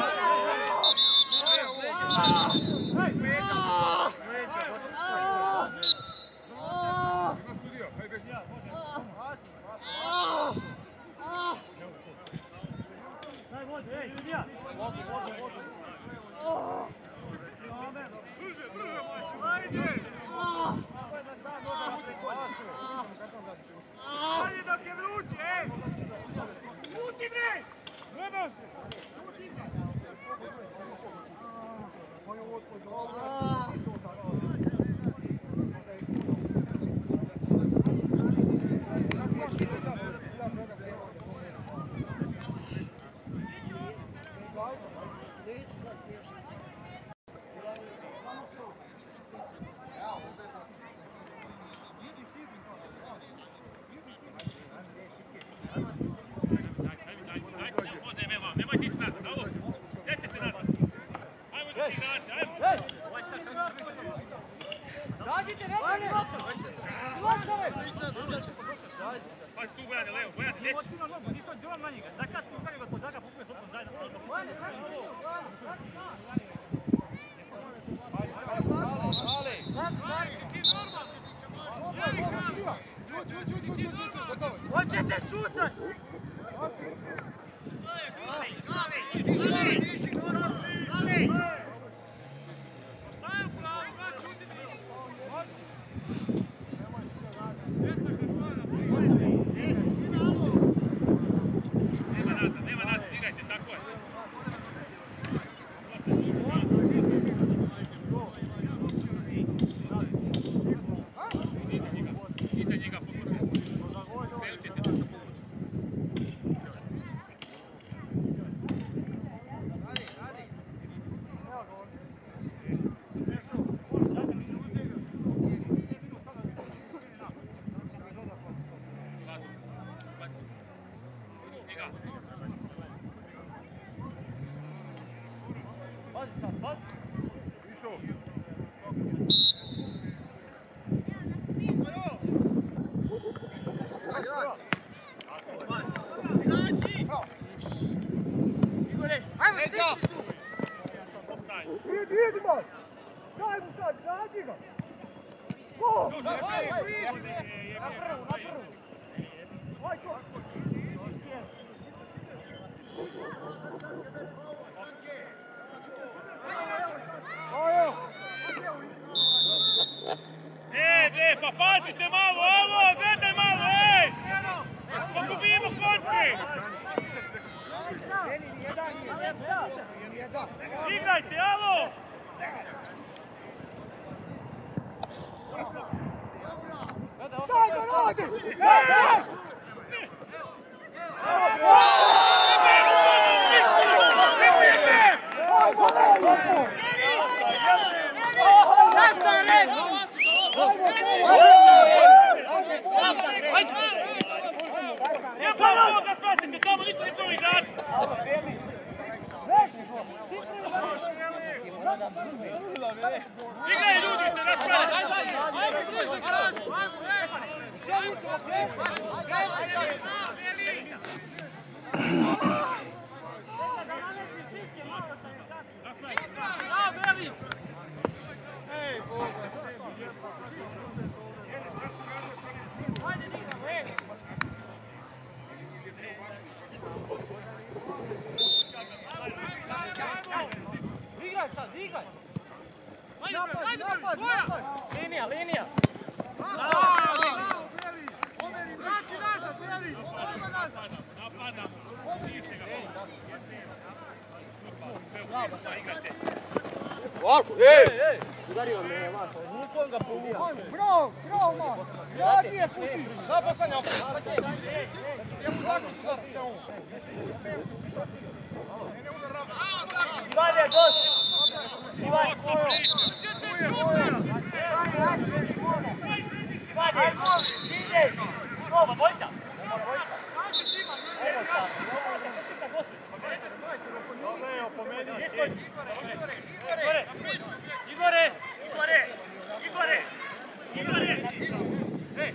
Daj vodi, ej, sudija! Vodi, vodi, vodi. Brže, brže, ajde! Ajde dok je vruće, ej! Ljuti, bre! Gledao se! Nemojte ići nazad, ovo! Djećete nazad! Ajmo da ti naći, ajmo! Radite, nekaj glasove! Pa tu Bojane, levo, Bojane, djeći! Nisam djelam na njega, zakasno u kanjega kod Zaga, pukuje s lopom zajedno. Bojane, prati ovo, hoćete čutat! Nema nazad, nema nazad, igrajte, tako je! Iza njega poslušajte. Stelčite da se pomoći. Peđa! Idi, idi, man! Daj mu sad, nađi ga! Go! Na prvu, na prvu! Ajko! Ojo! E, e, pa pazite malo, alo, gledaj malo, ej! Pa gubimo kontre! Igrajte, alo! Daj ga, radi! Nazaret! Ja pa malo da pratite, tamo niko ne prvi igrač! Igraj ljudi, se raspravljaju! Igraj sad, igraj! Napad, napad, napad! Linija, linija! Vrati nazad, Beli! Napadamo! Udario me, Vaso, nikom ga pobija. Bravo, bravo, man! Radi je puti! Sad postane opet. Ivane, dosti! Ivane, Ivane, ide! Oba, dvojica! Evo sad, Dobro, pomeni! Igore! Igore! Igore! Igore! Igore! Ej!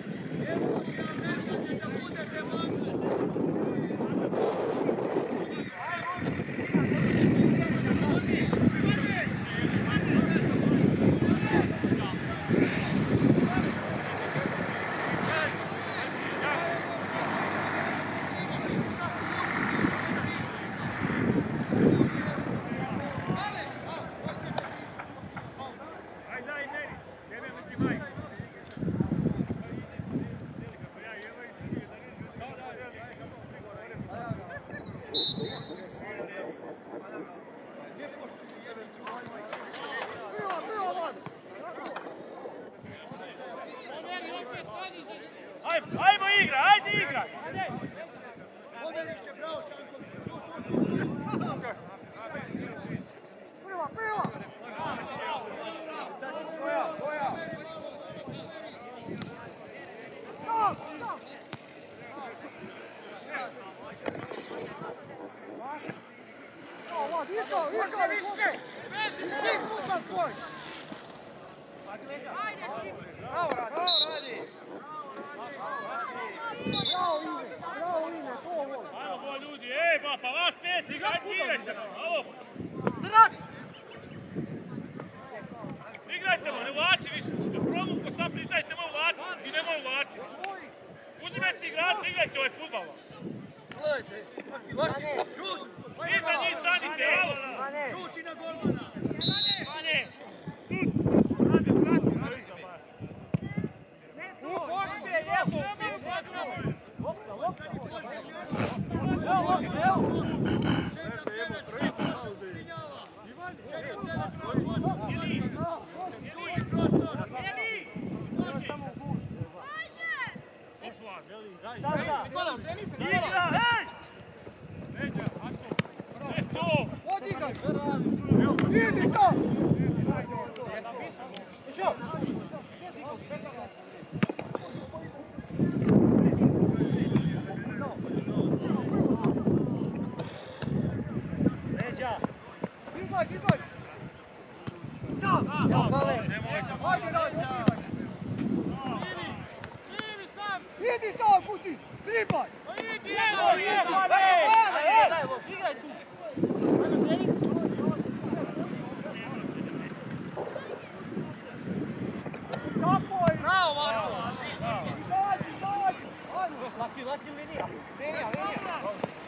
Ajmo igra, ajde igraj! Prva, prva! Stop, stop! Ovo, isto, isto, više! Ti puta tvoj! Bravo radi! Bravo ime, bravo ime, to ovo! Ajmo bo ljudi, ej ba, pa vas pet igrajte, igrajte nam, alo! Igrajte mu, ne ulači više, da promuko šta priznajte mu ulači i nemoj ulači. Uzimajte igrače, igrajte ovaj futbal. Vi za njih stanite, alo! Šuti na golmana! Mane! Idi to! Izlazi, izlazi! Sam! Sam, Kale! Ajde, radi, otivaj! Idi sam, kući! Tribaj! Idi, evo, evo, evo! Igraj tu! Laki, laki linija. Linija, linija.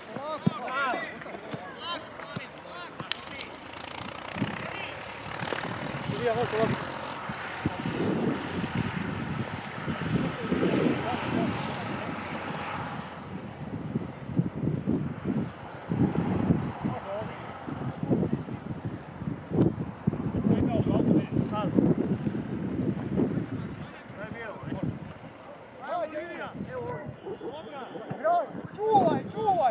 Linija, lako, lako. Čuvaj, čuvaj!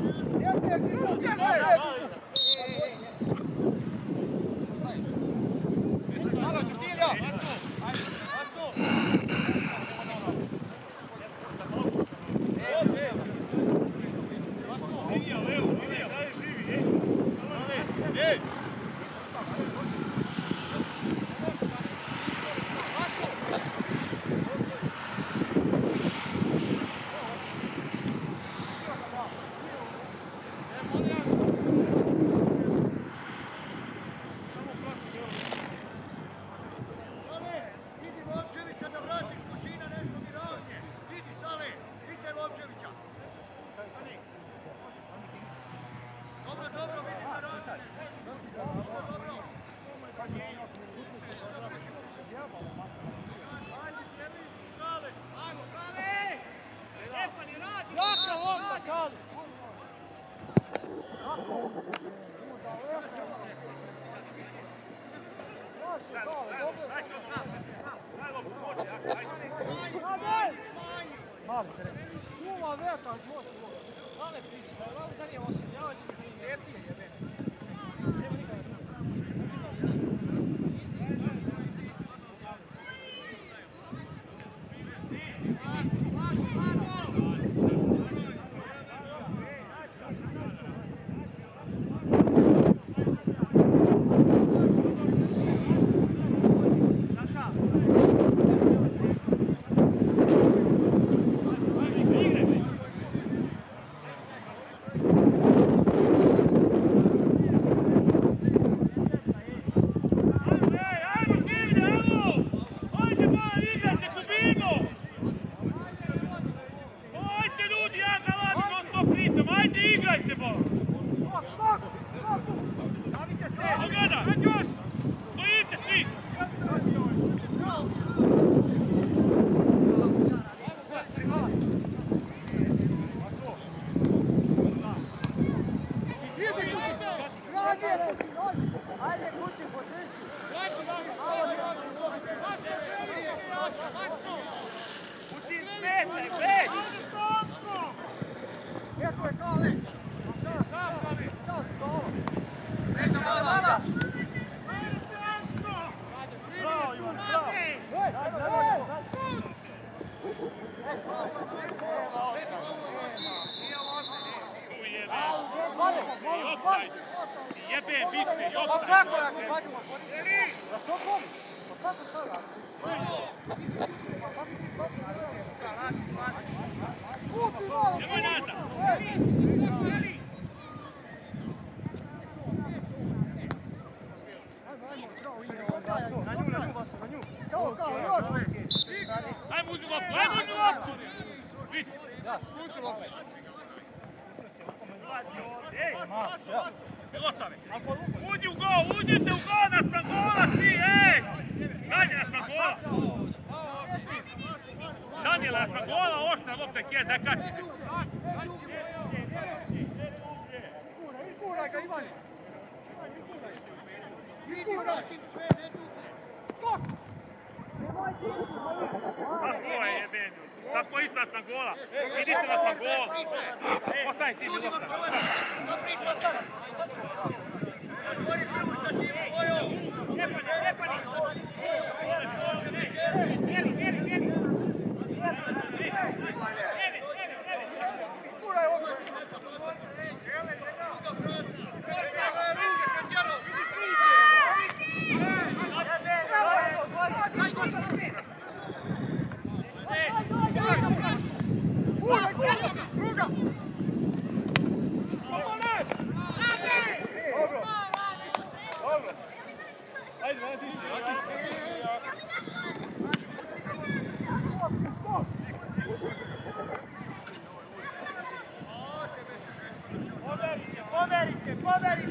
Čuva vetar, može, može. Ale priči, da je ovo za nije osim, ja hoću inicijacije jebene. Jebe, biste, i opsaj. Kako je, ako bacimo podisati? Za što komi? Pa kako sada? Nemoj nazad. Na nju, na nju, Vasu, na nju. Kao, kao, još. Ajmo uzmi loptu, ajmo uzmi loptu. Vidi. Ja, spusti loptu. Ej, Milosave, uđi u gol, uđite u gol, nas na gola svi, ej! Dalje nas na gola. Danijela, nas na gola, oštra lopta, kje zakači. Izguraj ga, Ivane. Izguraj. Skok. Tako je, jebeni. Tako isto nas na gola. Vidite nas na gola. Ostani ti, Milosave. Ajde, ajde, ajde.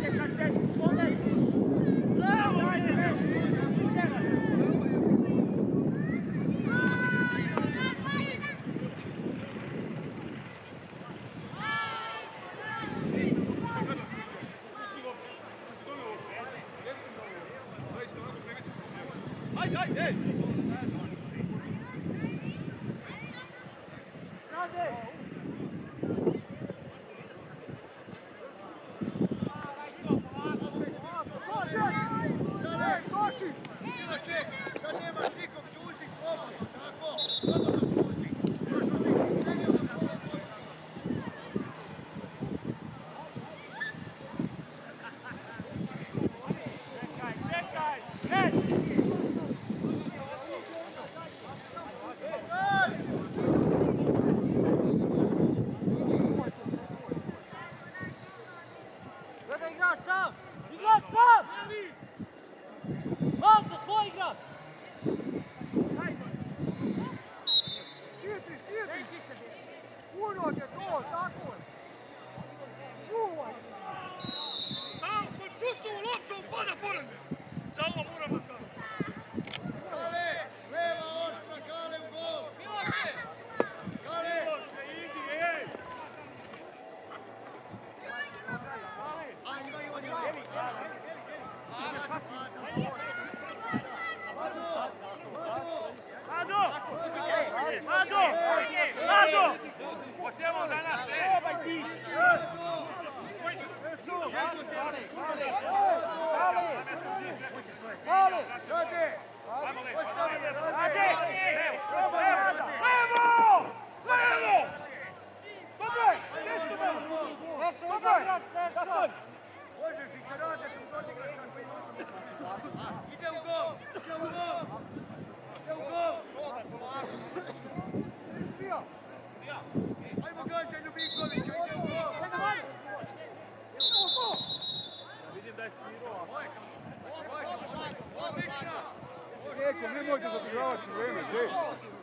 Nemojte zadržavati vreme, žeš.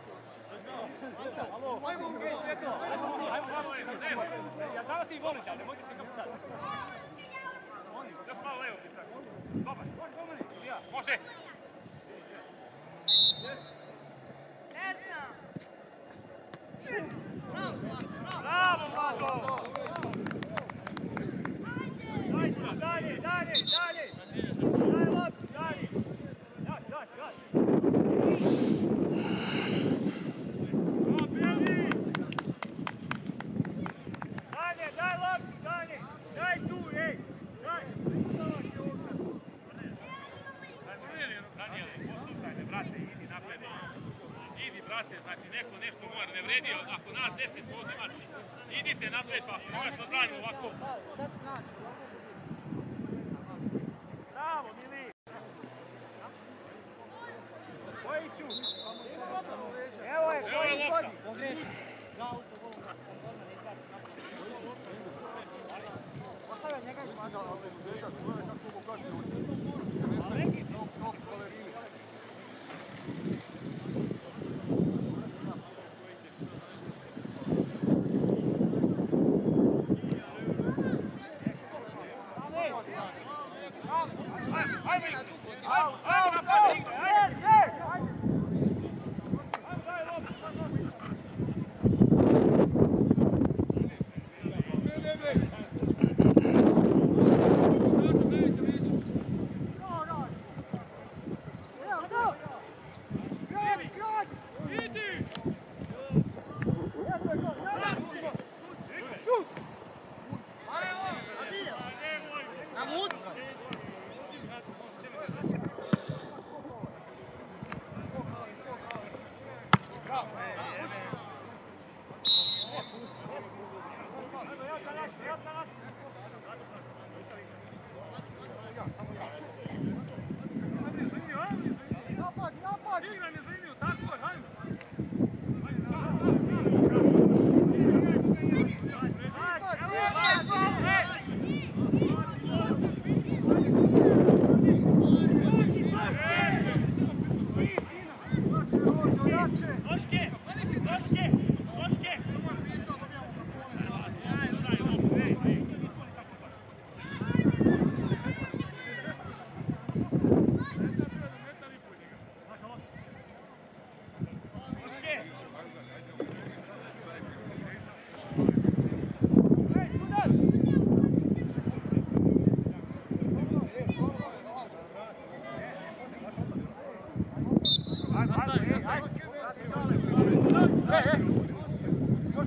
Ja znam se i volite, ali nemojte se kaputati. Još malo levo ti tako. Dobar. Može. Ne znam. Bravo, Vlado! Dalje, dalje, dalje. Daj loptu, dalje. Daj, daj, daj. Dalje, daj loptu, dalje. Daj tu, ej. Daj. Daniele, poslušaj me, brate, idi napred. Idi, brate, znači neko nešto mora, ne vredi, ako nas deset god nemate. Idite napred, pa moraš odbraniti ovako. Bravo, Mili. Bojiću. Evo je, Evo je lopta. Pogreši. Za auto, volom ga. Ostavlja njega i smađa. Ajmo ih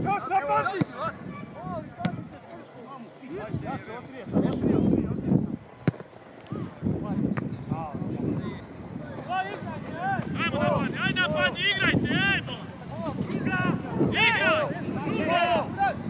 još ne pazi! Mali, stazi se s kućkom. Jače, ostrije sam, ostrije, ostrije, ostrije sam. Ajmo napadi, ajde napadi, igrajte, ajmo! Igra! Igra! Igra!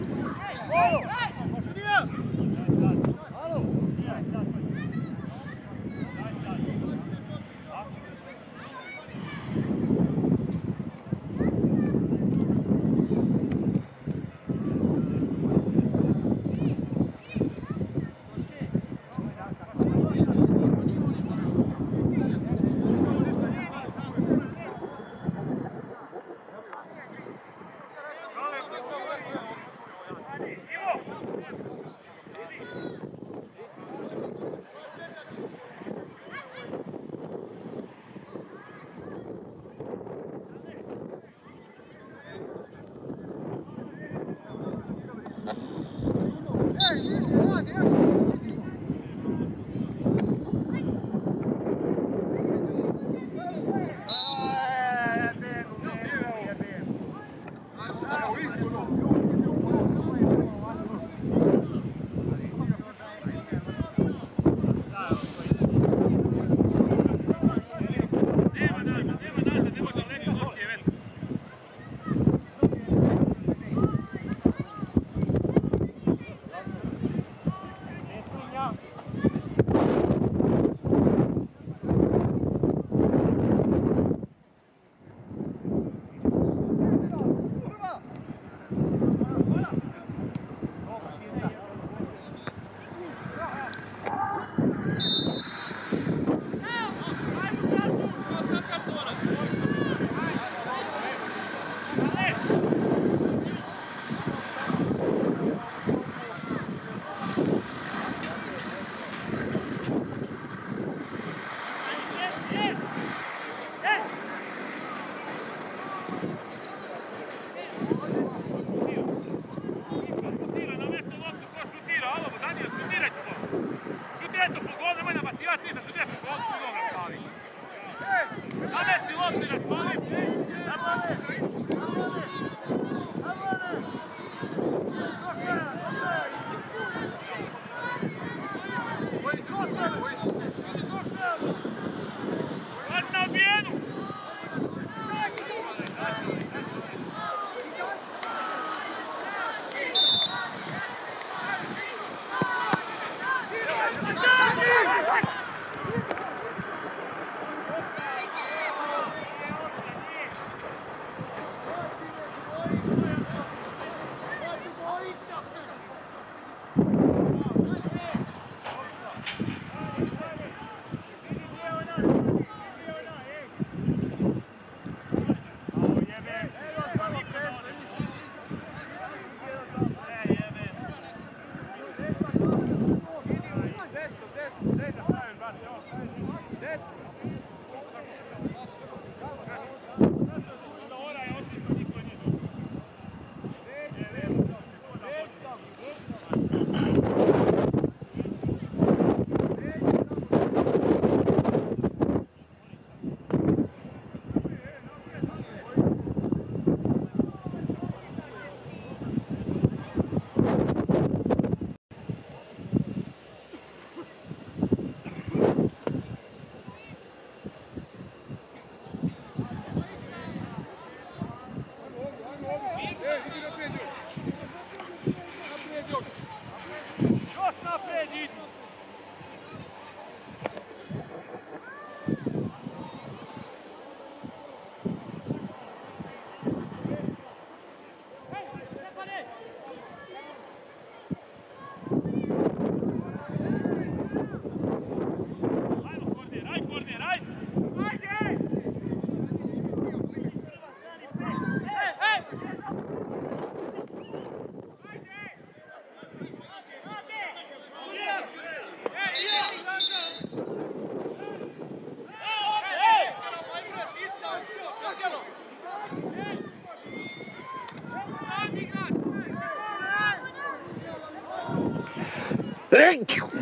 Thank you.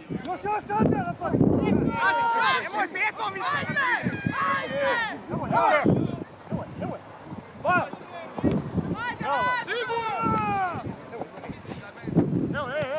Još, još, sad ne napad! Nemoj petom više! Nemoj, nemoj! Nemoj, nemoj! Pa! Sigurno! Evo, ej, ej!